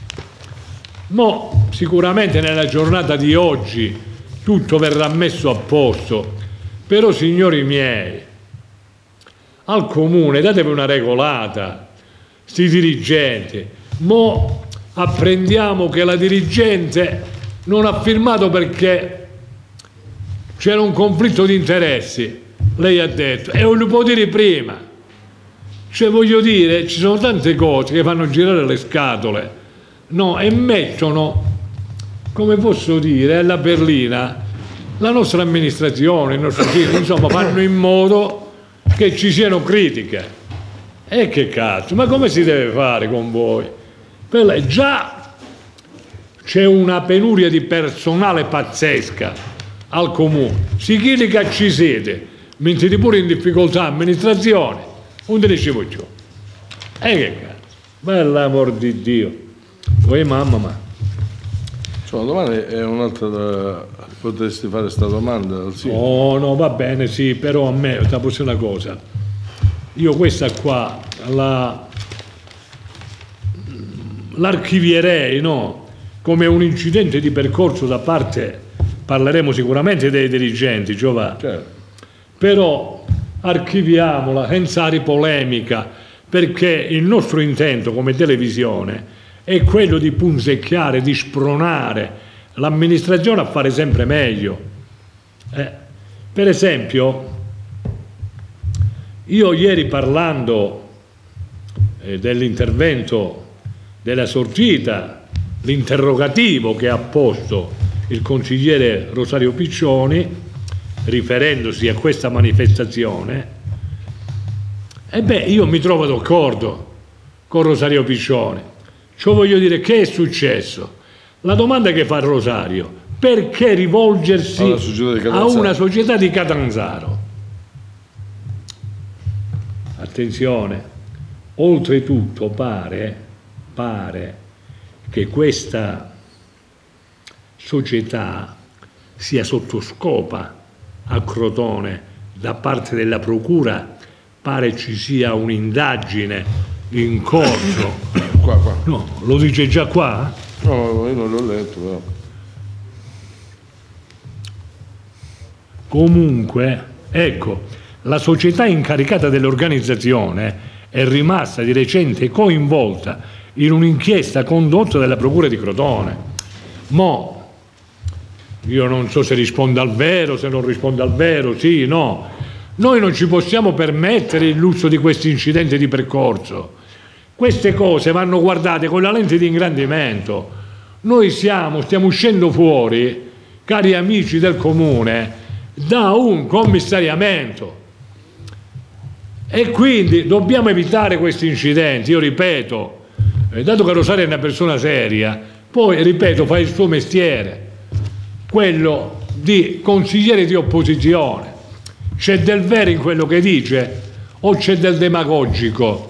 Mo sicuramente nella giornata di oggi tutto verrà messo a posto, però signori miei, al comune datevi una regolata, sti dirigenti. Mo apprendiamo che la dirigente non ha firmato perché c'era un conflitto di interessi, lei ha detto, e lo può dire prima. Cioè, voglio dire, ci sono tante cose che fanno girare le scatole, no, e mettono, come posso dire, alla berlina la nostra amministrazione, il nostro giro, insomma, fanno in modo che ci siano critiche. E che cazzo, ma come si deve fare con voi? Già c'è una penuria di personale pazzesca al comune, si chiede che ci siete, mettete pure in difficoltà amministrazione, non te ne ci voglio. E che cazzo, per l'amor di Dio, voi mamma, Insomma, domani è un'altra, potresti fare questa domanda al sindaco. Oh, no, va bene, sì, però a me, posso dire una cosa, io questa qua l'archivierei, no? Come un incidente di percorso da parte, parleremo sicuramente dei dirigenti, Giovanni, Certo. però archiviamola senza polemica, perché il nostro intento come televisione è quello di punzecchiare, di spronare l'amministrazione a fare sempre meglio. Per esempio, io ieri parlando dell'intervento della sortita, l'interrogativo che ha posto il consigliere Rosario Piccioni, riferendosi a questa manifestazione, io mi trovo d'accordo con Rosario Piccioni. Cioè voglio dire, che è successo? La domanda che fa Rosario, perché rivolgersi a una società di Catanzaro? Attenzione, oltretutto pare che questa società sia sotto scopa a Crotone da parte della procura, pare ci sia un'indagine in corso. Qua. No, lo dice già qua? No, io non l'ho letto, però. Comunque, ecco, la società incaricata dell'organizzazione è rimasta di recente coinvolta in un'inchiesta condotta dalla Procura di Crotone. Mo, io non so se risponde al vero, se non risponde al vero, sì, no. Noi non ci possiamo permettere il lusso di questi incidenti di percorso. Queste cose vanno guardate con la lente di ingrandimento. Noi stiamo uscendo fuori, cari amici del comune, da un commissariamento. E quindi dobbiamo evitare questi incidenti. Io ripeto, dato che Rosario è una persona seria, poi, ripeto, fa il suo mestiere, quello di consigliere di opposizione. C'è del vero in quello che dice o c'è del demagogico?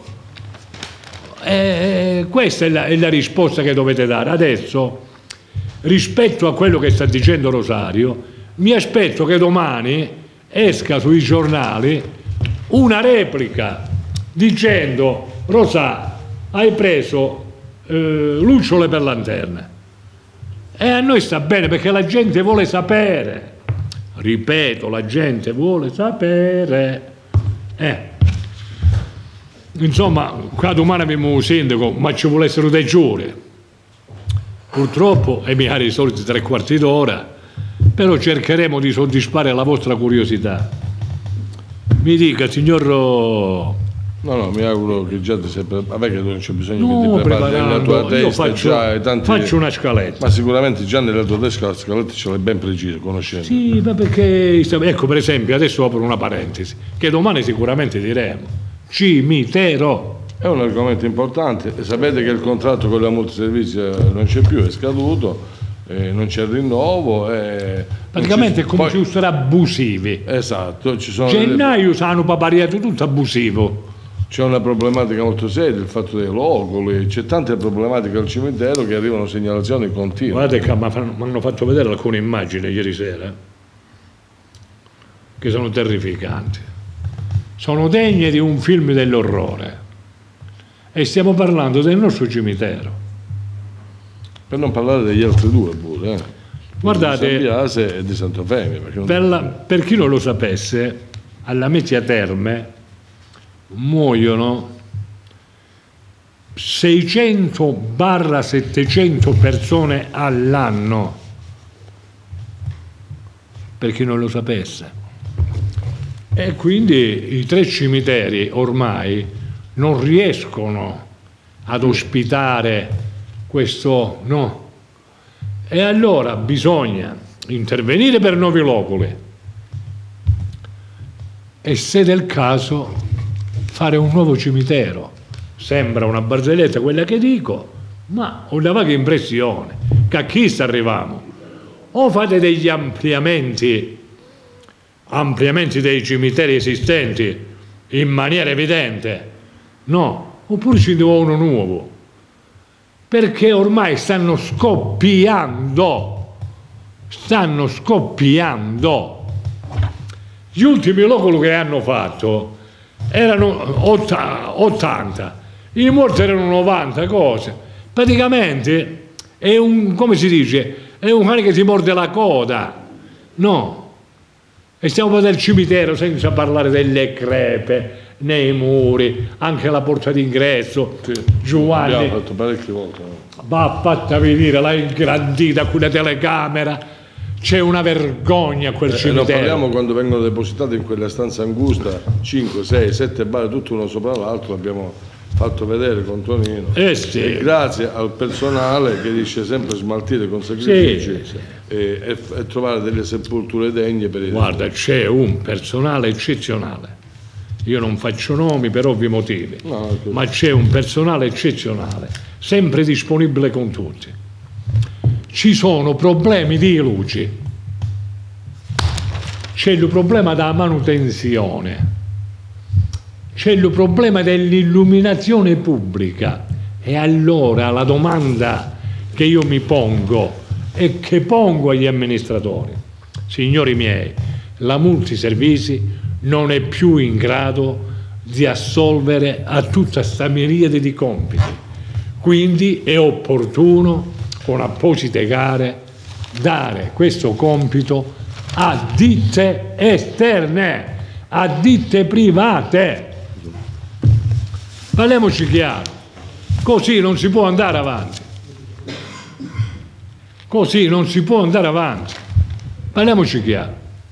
Questa è la risposta che dovete dare. Adesso, rispetto a quello che sta dicendo Rosario, mi aspetto che domani esca sui giornali una replica dicendo: Rosa, hai preso lucciole per lanterne. E a noi sta bene, perché la gente vuole sapere. Ripeto, la gente vuole sapere. Insomma, qua domani abbiamo un sindaco, ma ci vuole essere dei giuri. Purtroppo, e mi ha i soliti 3/4 d'ora, però cercheremo di soddisfare la vostra curiosità. Mi dica, signor... No, mi auguro che già ti sei preparato. Vabbè, che non c'è bisogno che ti prepari nella tua testa. Faccio una scaletta. Ma sicuramente già nella tua testa la scaletta ce l'hai ben precisa, conoscendo. Sì, ma perché... Ecco, per esempio, adesso apro una parentesi, che domani sicuramente diremo. Cimitero. È un argomento importante. Sapete che il contratto con la multiservizio non c'è più, è scaduto, non c'è il rinnovo. Praticamente è come se fossero abusivi. Esatto. Ci sono gennaio hanno papariato tutto abusivo. C'è una problematica molto seria, il fatto dei loculi, c'è tante problematiche al cimitero che arrivano segnalazioni continue. Guardate che mi hanno fatto vedere alcune immagini ieri sera che sono terrificanti. Sono degne di un film dell'orrore. E stiamo parlando del nostro cimitero. Per non parlare degli altri due pure. Guardate, di San Biase e di Sant'Eufemia. Per chi non lo sapesse, alla Mezzia Terme muoiono 600-700 persone all'anno, per chi non lo sapesse. E quindi i 3 cimiteri ormai non riescono ad ospitare questo, no. E allora bisogna intervenire per nuovi loculi e, se del caso, fare un nuovo cimitero. Sembra una barzelletta quella che dico, ma ho una vaga impressione che a chi sta arrivando? O fate degli ampliamenti dei cimiteri esistenti in maniera evidente, no, oppure ci deve uno nuovo. perché ormai stanno scoppiando. Gli ultimi loculi che hanno fatto erano 80, i morti erano 90 cose. Praticamente è un, come si dice, è un cane che si morde la coda, no? E stiamo parlando del cimitero senza parlare delle crepe nei muri, anche la porta d'ingresso. Sì, Giovanni abbiamo fatto parecchie volte. va fatta venire, l'ha ingrandita con la telecamera. C'è una vergogna a quel Non cimitero. parliamo quando vengono depositate in quella stanza angusta 5, 6, 7 bare, tutto uno sopra l'altro, l'abbiamo fatto vedere con Tonino. Sì. E grazie al personale che riesce sempre a smaltire con sacrifici Sì. e trovare delle sepolture degne per i Guarda, c'è un personale eccezionale. Io non faccio nomi per ovvi motivi, No, ma c'è un personale eccezionale, sempre disponibile con tutti. Ci sono problemi di luci, c'è il problema della manutenzione, c'è il problema dell'illuminazione pubblica. E allora la domanda che io mi pongo e che pongo agli amministratori: signori miei, la multiservizi non è più in grado di assolvere a tutta sta miriade di compiti, quindi è opportuno con apposite gare dare questo compito a ditte esterne, a ditte private. Parliamoci chiaro, così non si può andare avanti. Così non si può andare avanti. Parliamoci chiaro.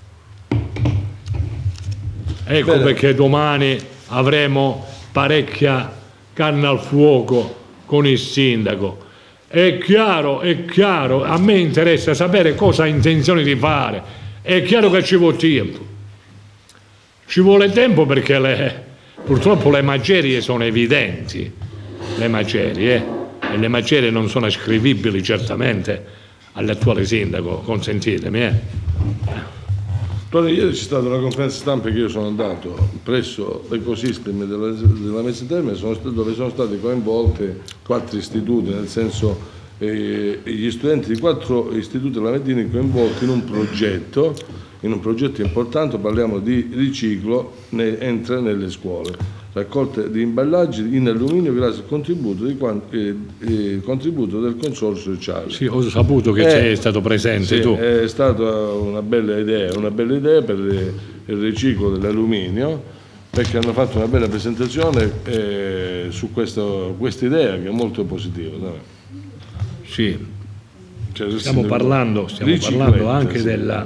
Ecco Bene. perché domani avremo parecchia carne al fuoco con il sindaco. È chiaro, a me interessa sapere cosa ha intenzione di fare. È chiaro che ci vuole tempo. Ci vuole tempo perché purtroppo le macerie sono evidenti. Le macerie, e le macerie non sono ascrivibili certamente all'attuale sindaco, consentitemi. Tony, ieri c'è stata una conferenza stampa che io sono andato presso l'Ecosystem della Messa Terme, dove sono stati coinvolti 4 istituti, nel senso gli studenti di 4 istituti lavandini coinvolti in un progetto importante. Parliamo di riciclo, entra nelle scuole, raccolte di imballaggi in alluminio grazie al contributo del consorzio Ciale. Sì, ho saputo che sei stato presente Sì, tu. è stata una bella idea per il riciclo dell'alluminio, perché hanno fatto una bella presentazione su questa idea che è molto positiva. No? Sì, Cioè, stiamo parlando anche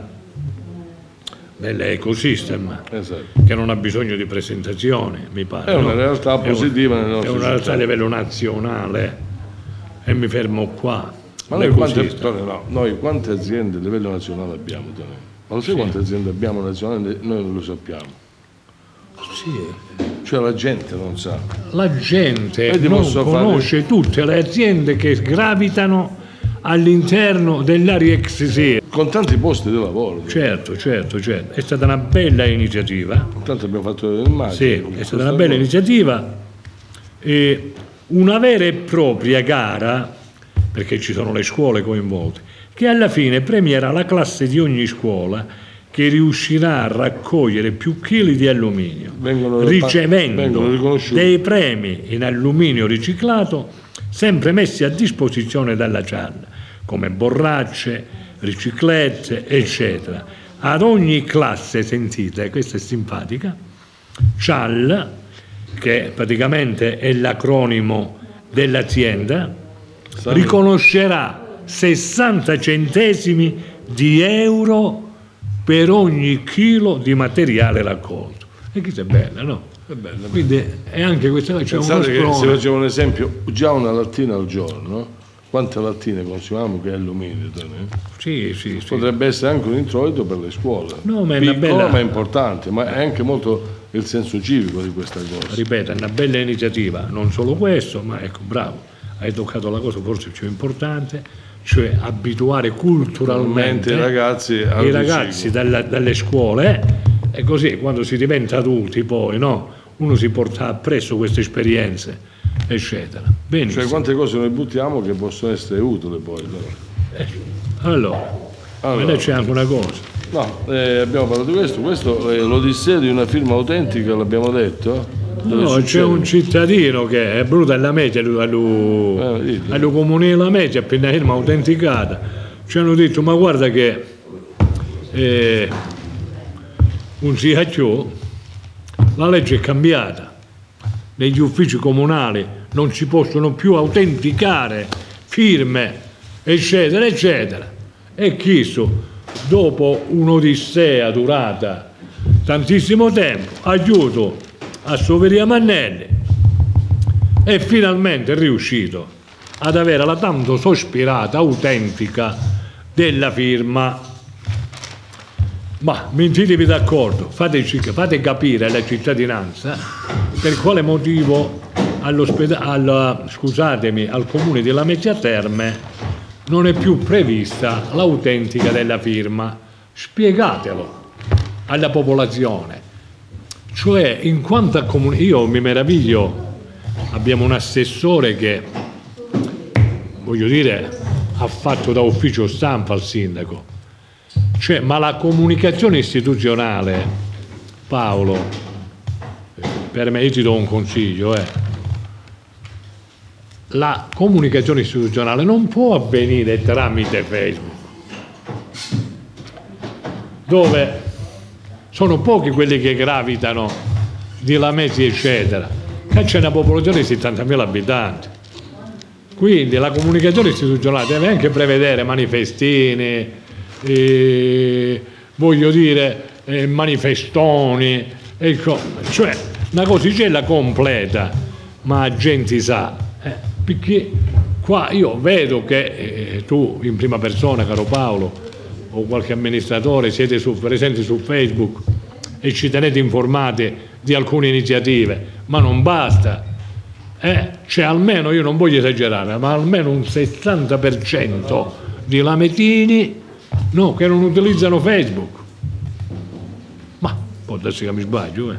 dell'ecosystem, Esatto. che non ha bisogno di presentazioni, mi pare. È una no? realtà positiva nel nostro È una realtà città. a livello nazionale, e mi fermo qua. Ma L'ecosystem. noi quante aziende a livello nazionale abbiamo? Tony? Ma lo sai quante aziende abbiamo nazionali? Noi non lo sappiamo. Sì. Cioè la gente non sa. La gente Ti non posso conosce tutte le aziende che gravitano all'interno dell'area XC. Con tanti posti di lavoro. Certo. È stata una bella iniziativa. Tanto abbiamo fatto delle immagini. Sì, è stata una bella iniziativa. E una vera e propria gara, perché ci sono le scuole coinvolte, che alla fine premierà la classe di ogni scuola che riuscirà a raccogliere più chili di alluminio, Vengono ricevendo riconosciuti. dei premi in alluminio riciclato sempre messi a disposizione dalla CIAL, come borracce, riciclette, eccetera. Ad ogni classe, sentite, questa è simpatica, CIAL, che praticamente è l'acronimo dell'azienda, riconoscerà 60 centesimi di euro per ogni chilo di materiale raccolto. E questa è bella, no? È bello. Quindi è anche questa, c'è uno Pensate che se sprone. facciamo un esempio, già una lattina al giorno, quante lattine consumiamo che è alluminio? Sì. Potrebbe essere anche un introito per le scuole. No, ma è una Piccolo, bella- ma importante, ma è anche molto il senso civico di questa cosa. Ripeto, è una bella iniziativa, non solo questo, ma ecco, bravo, hai toccato la cosa forse più importante, cioè abituare culturalmente I ragazzi al i ragazzi dalle scuole, e così quando si diventa adulti poi, no? Uno si porta appresso queste esperienze eccetera. Benissimo. Cioè quante cose noi buttiamo che possono essere utili poi. Allora, ma c'è anche una cosa. No, abbiamo parlato di questo è l'odissea di una firma autentica, l'abbiamo detto? No, c'è un cittadino che è venuto alla Media, allo comune della Media, appena firma autenticata, ci hanno detto, ma guarda che un siacchio, la legge è cambiata, negli uffici comunali non si possono più autenticare firme, eccetera, eccetera. E chiesto, dopo un'odissea durata tantissimo tempo, aiuto a Soveria Mannelli, e finalmente è riuscito ad avere la tanto sospirata autentica della firma. Ma mettetevi d'accordo, fate capire alla cittadinanza per quale motivo al comune di Lamezia Terme non è più prevista l'autentica della firma. Spiegatelo alla popolazione. Cioè, in quanto a comune, io mi meraviglio, abbiamo un assessore che, voglio dire, ha fatto da ufficio stampa al sindaco. Cioè, ma la comunicazione istituzionale, Paolo, per me, io ti do un consiglio, la comunicazione istituzionale non può avvenire tramite Facebook, dove sono pochi quelli che gravitano di Lamezia, eccetera, che c'è una popolazione di 70.000 abitanti. Quindi la comunicazione istituzionale deve anche prevedere manifestini, voglio dire, manifestoni, ecco, cioè una cosicella completa, ma a gente sa. Perché qua io vedo che tu in prima persona, caro Paolo, o qualche amministratore, siete presenti su Facebook e ci tenete informati di alcune iniziative, ma non basta. Cioè almeno, io non voglio esagerare, ma almeno un 60% di lametini che non utilizzano Facebook. Ma può darsi che mi sbaglio,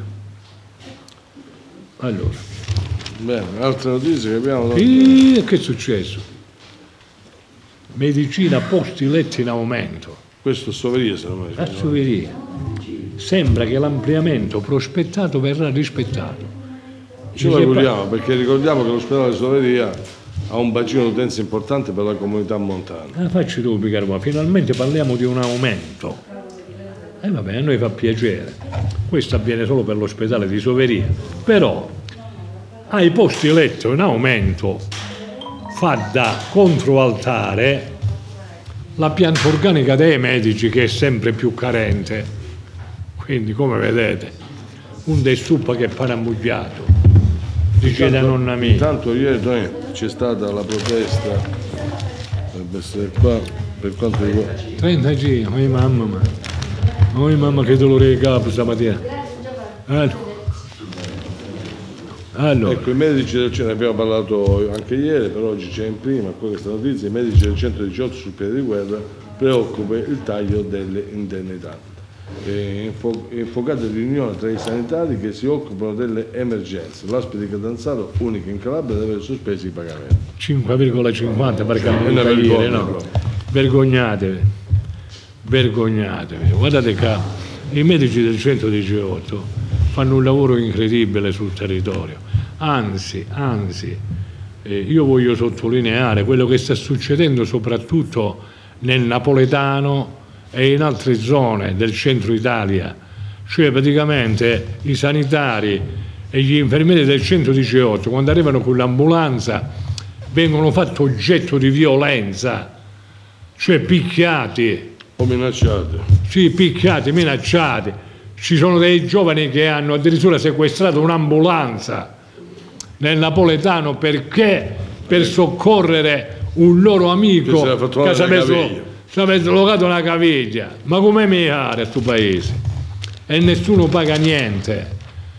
Allora. Bene, altre notizie che abbiamo. Che è successo? Medicina posti letti in aumento. Questo è Soveria, se non mi A Soveria. Sembra che l'ampliamento prospettato verrà rispettato. Ce l'auguriamo, perché ricordiamo che l'ospedale Soveria ha un bacino d'utenza importante per la comunità montana. Facci dubbi, caro, ma finalmente parliamo di un aumento. Vabbè, a noi fa piacere. Questo avviene solo per l'ospedale di Soveria. Però ai posti letto in aumento fa da controaltare la pianta organica dei medici, che è sempre più carente. Quindi, come vedete, un dessuppa che è parambugliato, dice la nonna mia. Intanto ieri c'è stata la protesta, dovrebbe essere qua, per quanto riguarda 30 giri, mamma che dolore di capo stamattina. Allora. Ecco, i medici ce ne abbiamo parlato anche ieri, però oggi c'è in prima questa notizia: i medici del 118 sul piede di guerra preoccupa il taglio delle indennità. Infuocata riunione tra i sanitari che si occupano delle emergenze. L'ospite di Catanzaro, unico in Calabria, deve aver sospeso i pagamenti. 5,50 per cambiare, no? Vergognatevi, guardate che i medici del 118 fanno un lavoro incredibile sul territorio. Anzi, io voglio sottolineare quello che sta succedendo soprattutto nel napoletano e in altre zone del centro Italia, cioè praticamente i sanitari e gli infermieri del 118 quando arrivano con l'ambulanza vengono fatti oggetto di violenza, cioè picchiati o minacciati. Sì, picchiati, minacciati. Ci sono dei giovani che hanno addirittura sequestrato un'ambulanza nel napoletano perché per soccorrere un loro amico che si è messo locato una caviglia. Ma come mi pare a questo paese? E nessuno paga niente,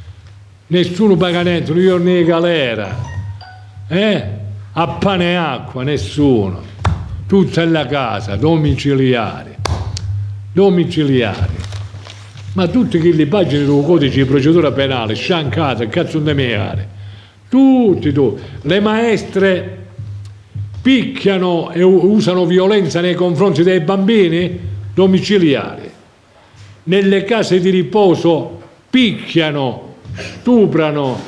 un giorno di galera, a pane e acqua, nessuno, tutta la casa, domiciliari. Ma tutti che le pagine del codice di procedura penale, sciancate, cazzo di meare, tutti. Le maestre picchiano e usano violenza nei confronti dei bambini domiciliari. Nelle case di riposo picchiano, stuprano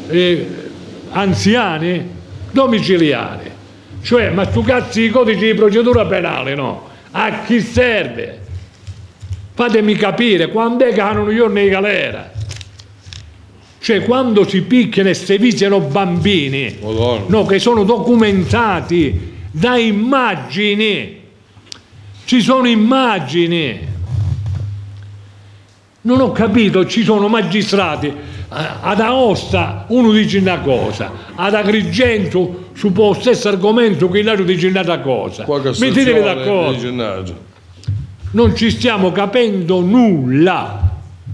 anziani domiciliari. Cioè, ma stu cazzi di codici di procedura penale, no? A chi serve? Fatemi capire, quando è che hanno un giorno di galera? Cioè, quando si picchiano e si viziano bambini, no, che sono documentati da immagini, ci sono immagini. Non ho capito, ci sono magistrati, ad Aosta uno dice una cosa, ad Agrigento su lo stesso argomento che l'altro dice un'altra cosa. Mettitevi d'accordo. Non ci stiamo capendo nulla.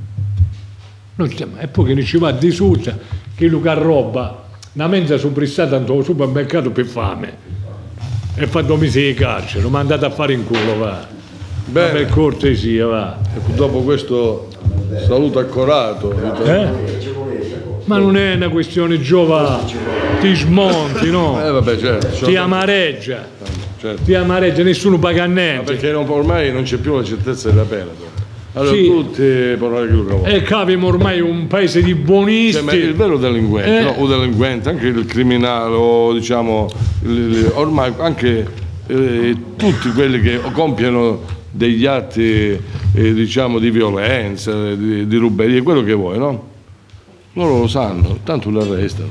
E poi che ne ci va di suzza, che Luca roba, una mensa soprissata al supermercato per fame e fa 2 mesi di carcere, lo mandate a fare in culo, va. Ma per cortesia, va. Dopo questo saluto accorato. Ma non è una questione giova, ti smonti, no? Vabbè, certo. Ti amareggia, certo. Ti amareggia, nessuno paga niente. Ma perché ormai non c'è più la certezza della pena. Allora sì. Tutti parlare che lo E capiamo ormai un paese di buonisti. Cioè, ma il vero delinquente, no? O delinquente, anche il criminale, o diciamo, ormai anche tutti quelli che compiono degli atti diciamo di violenza, di ruberie, quello che vuoi, no? Loro lo sanno, tanto lo arrestano.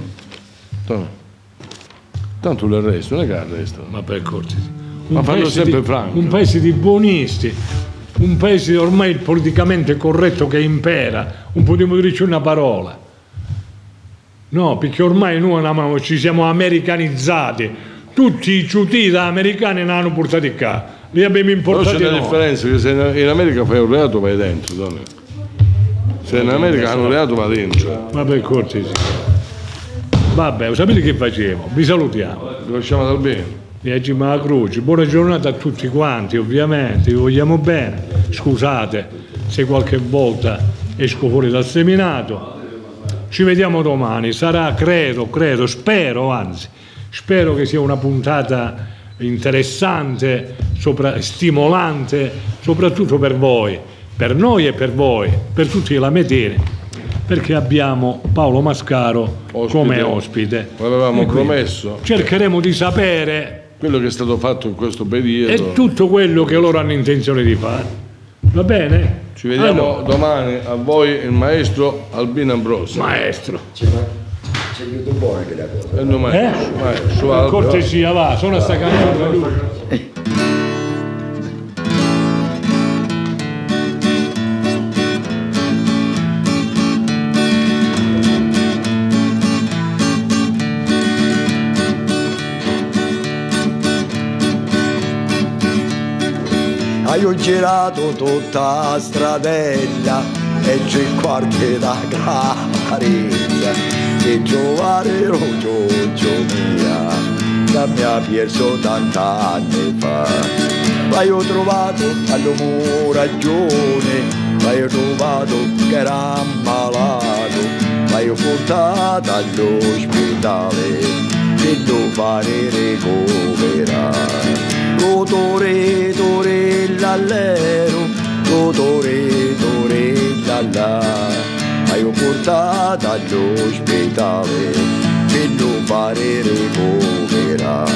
Tanto lo arrestano, non è che arrestano. Ma per cortesia. Ma fanno sempre franco. Un paese di buonisti. Un paese ormai politicamente corretto che impera, non potremmo dirci una parola. No, perché ormai noi ci siamo americanizzati, tutti i ciuti da americani ne hanno portati qua, li abbiamo importati. Però c'è una differenza, che se in America fai un reato vai dentro, donna. Se in America hanno un reato va dentro. Ma per cortesia. Vabbè, sapete che facciamo? Vi salutiamo. Vi lasciamo dal bene. Ma la croce, buona giornata a tutti quanti, ovviamente, vi vogliamo bene. Scusate se qualche volta esco fuori dal seminato. Ci vediamo domani, sarà, credo, spero che sia una puntata interessante, stimolante, soprattutto per voi, per noi e per voi, per tutti i lametini, perché abbiamo Paolo Mascaro come ospite. L'avevamo promesso. Cercheremo di sapere quello che è stato fatto in questo periodo e tutto quello che loro hanno intenzione di fare. Va bene? Ci vediamo domani. A voi il maestro Albino Ambrosio. Maestro. C'è aiuto buono che la cosa. Maestro. Per cortesia, va, suona sta canzone lui. Ho girato tutta la stradella e 3/4 da carezza e trovare lo Giorgio mia che mi ha perso tant'anni fa. Ma io ho trovato all'uomo ragione, ma io ho trovato che era malato, ma io ho portato all'ospedale per lo fare recuperare. Tore l'allero, tore l'alla, ma io ho portato all'ospedale per lo fare recuperare.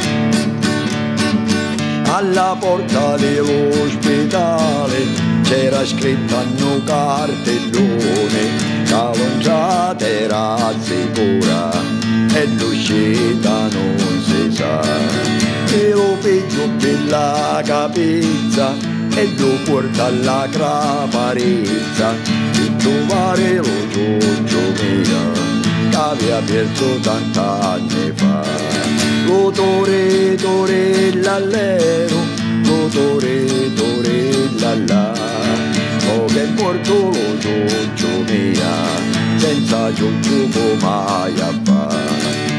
Alla porta dell'ospedale c'era scritto a un cartellone che l'entrata era sicura e l'uscita non si sa. E lo peggio per la capezza e lo porta alla craparezza per trovare lo Giorgio mia che aveva perso tant'anni fa. Lo tore l'allero, lo tore l'alla, oh che porto lo Giorgio mia senza Giorgio mai a fare.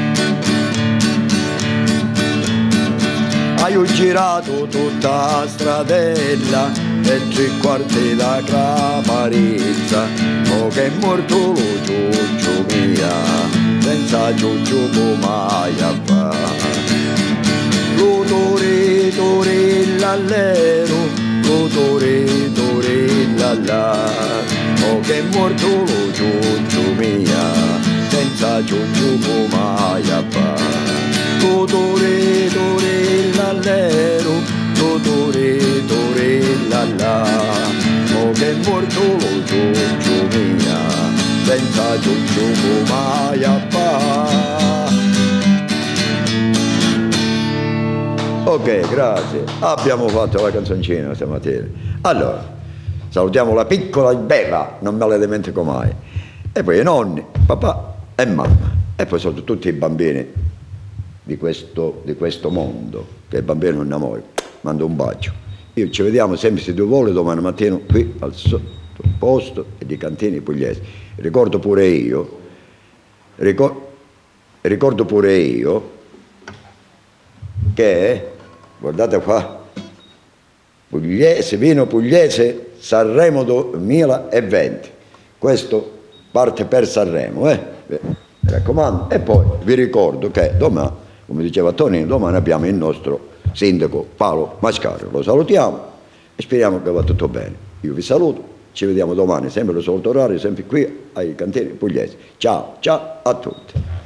Ho girato tutta la stradella e 3/4 da caparezza, oh che è morto lo Giorgio mia senza ciucciuco mai a fare. Lutore, tore, l'allero, lutore, tore, l'allà, oh che è morto lo ciuccio mia, senza ciucciuco mai a fare. Lutore, tore, l'allero, lutore, tore, l'allà, oh che è morto lo ciuccio mia, senza ciucciuco mai a fare. Ok, grazie. Abbiamo fatto la canzoncina stamattina. Allora, salutiamo la piccola bella, non me la dimentico mai. E poi i nonni, papà e mamma. E poi sono tutti i bambini di questo mondo, che i bambini non innamorano. Mando un bacio. Io ci vediamo sempre, se Dio vuole, domani mattina qui al posto e di Cantini Pugliesi. Ricordo pure io che, guardate qua, Pugliese, vino pugliese, Sanremo 2020. Questo parte per Sanremo, mi raccomando. E poi vi ricordo che domani, come diceva Tonino, domani abbiamo il nostro sindaco Paolo Mascaro. Lo salutiamo e speriamo che va tutto bene. Io vi saluto, ci vediamo domani, sempre allo solito orario, sempre qui ai Cantini Pugliesi. Ciao, ciao a tutti.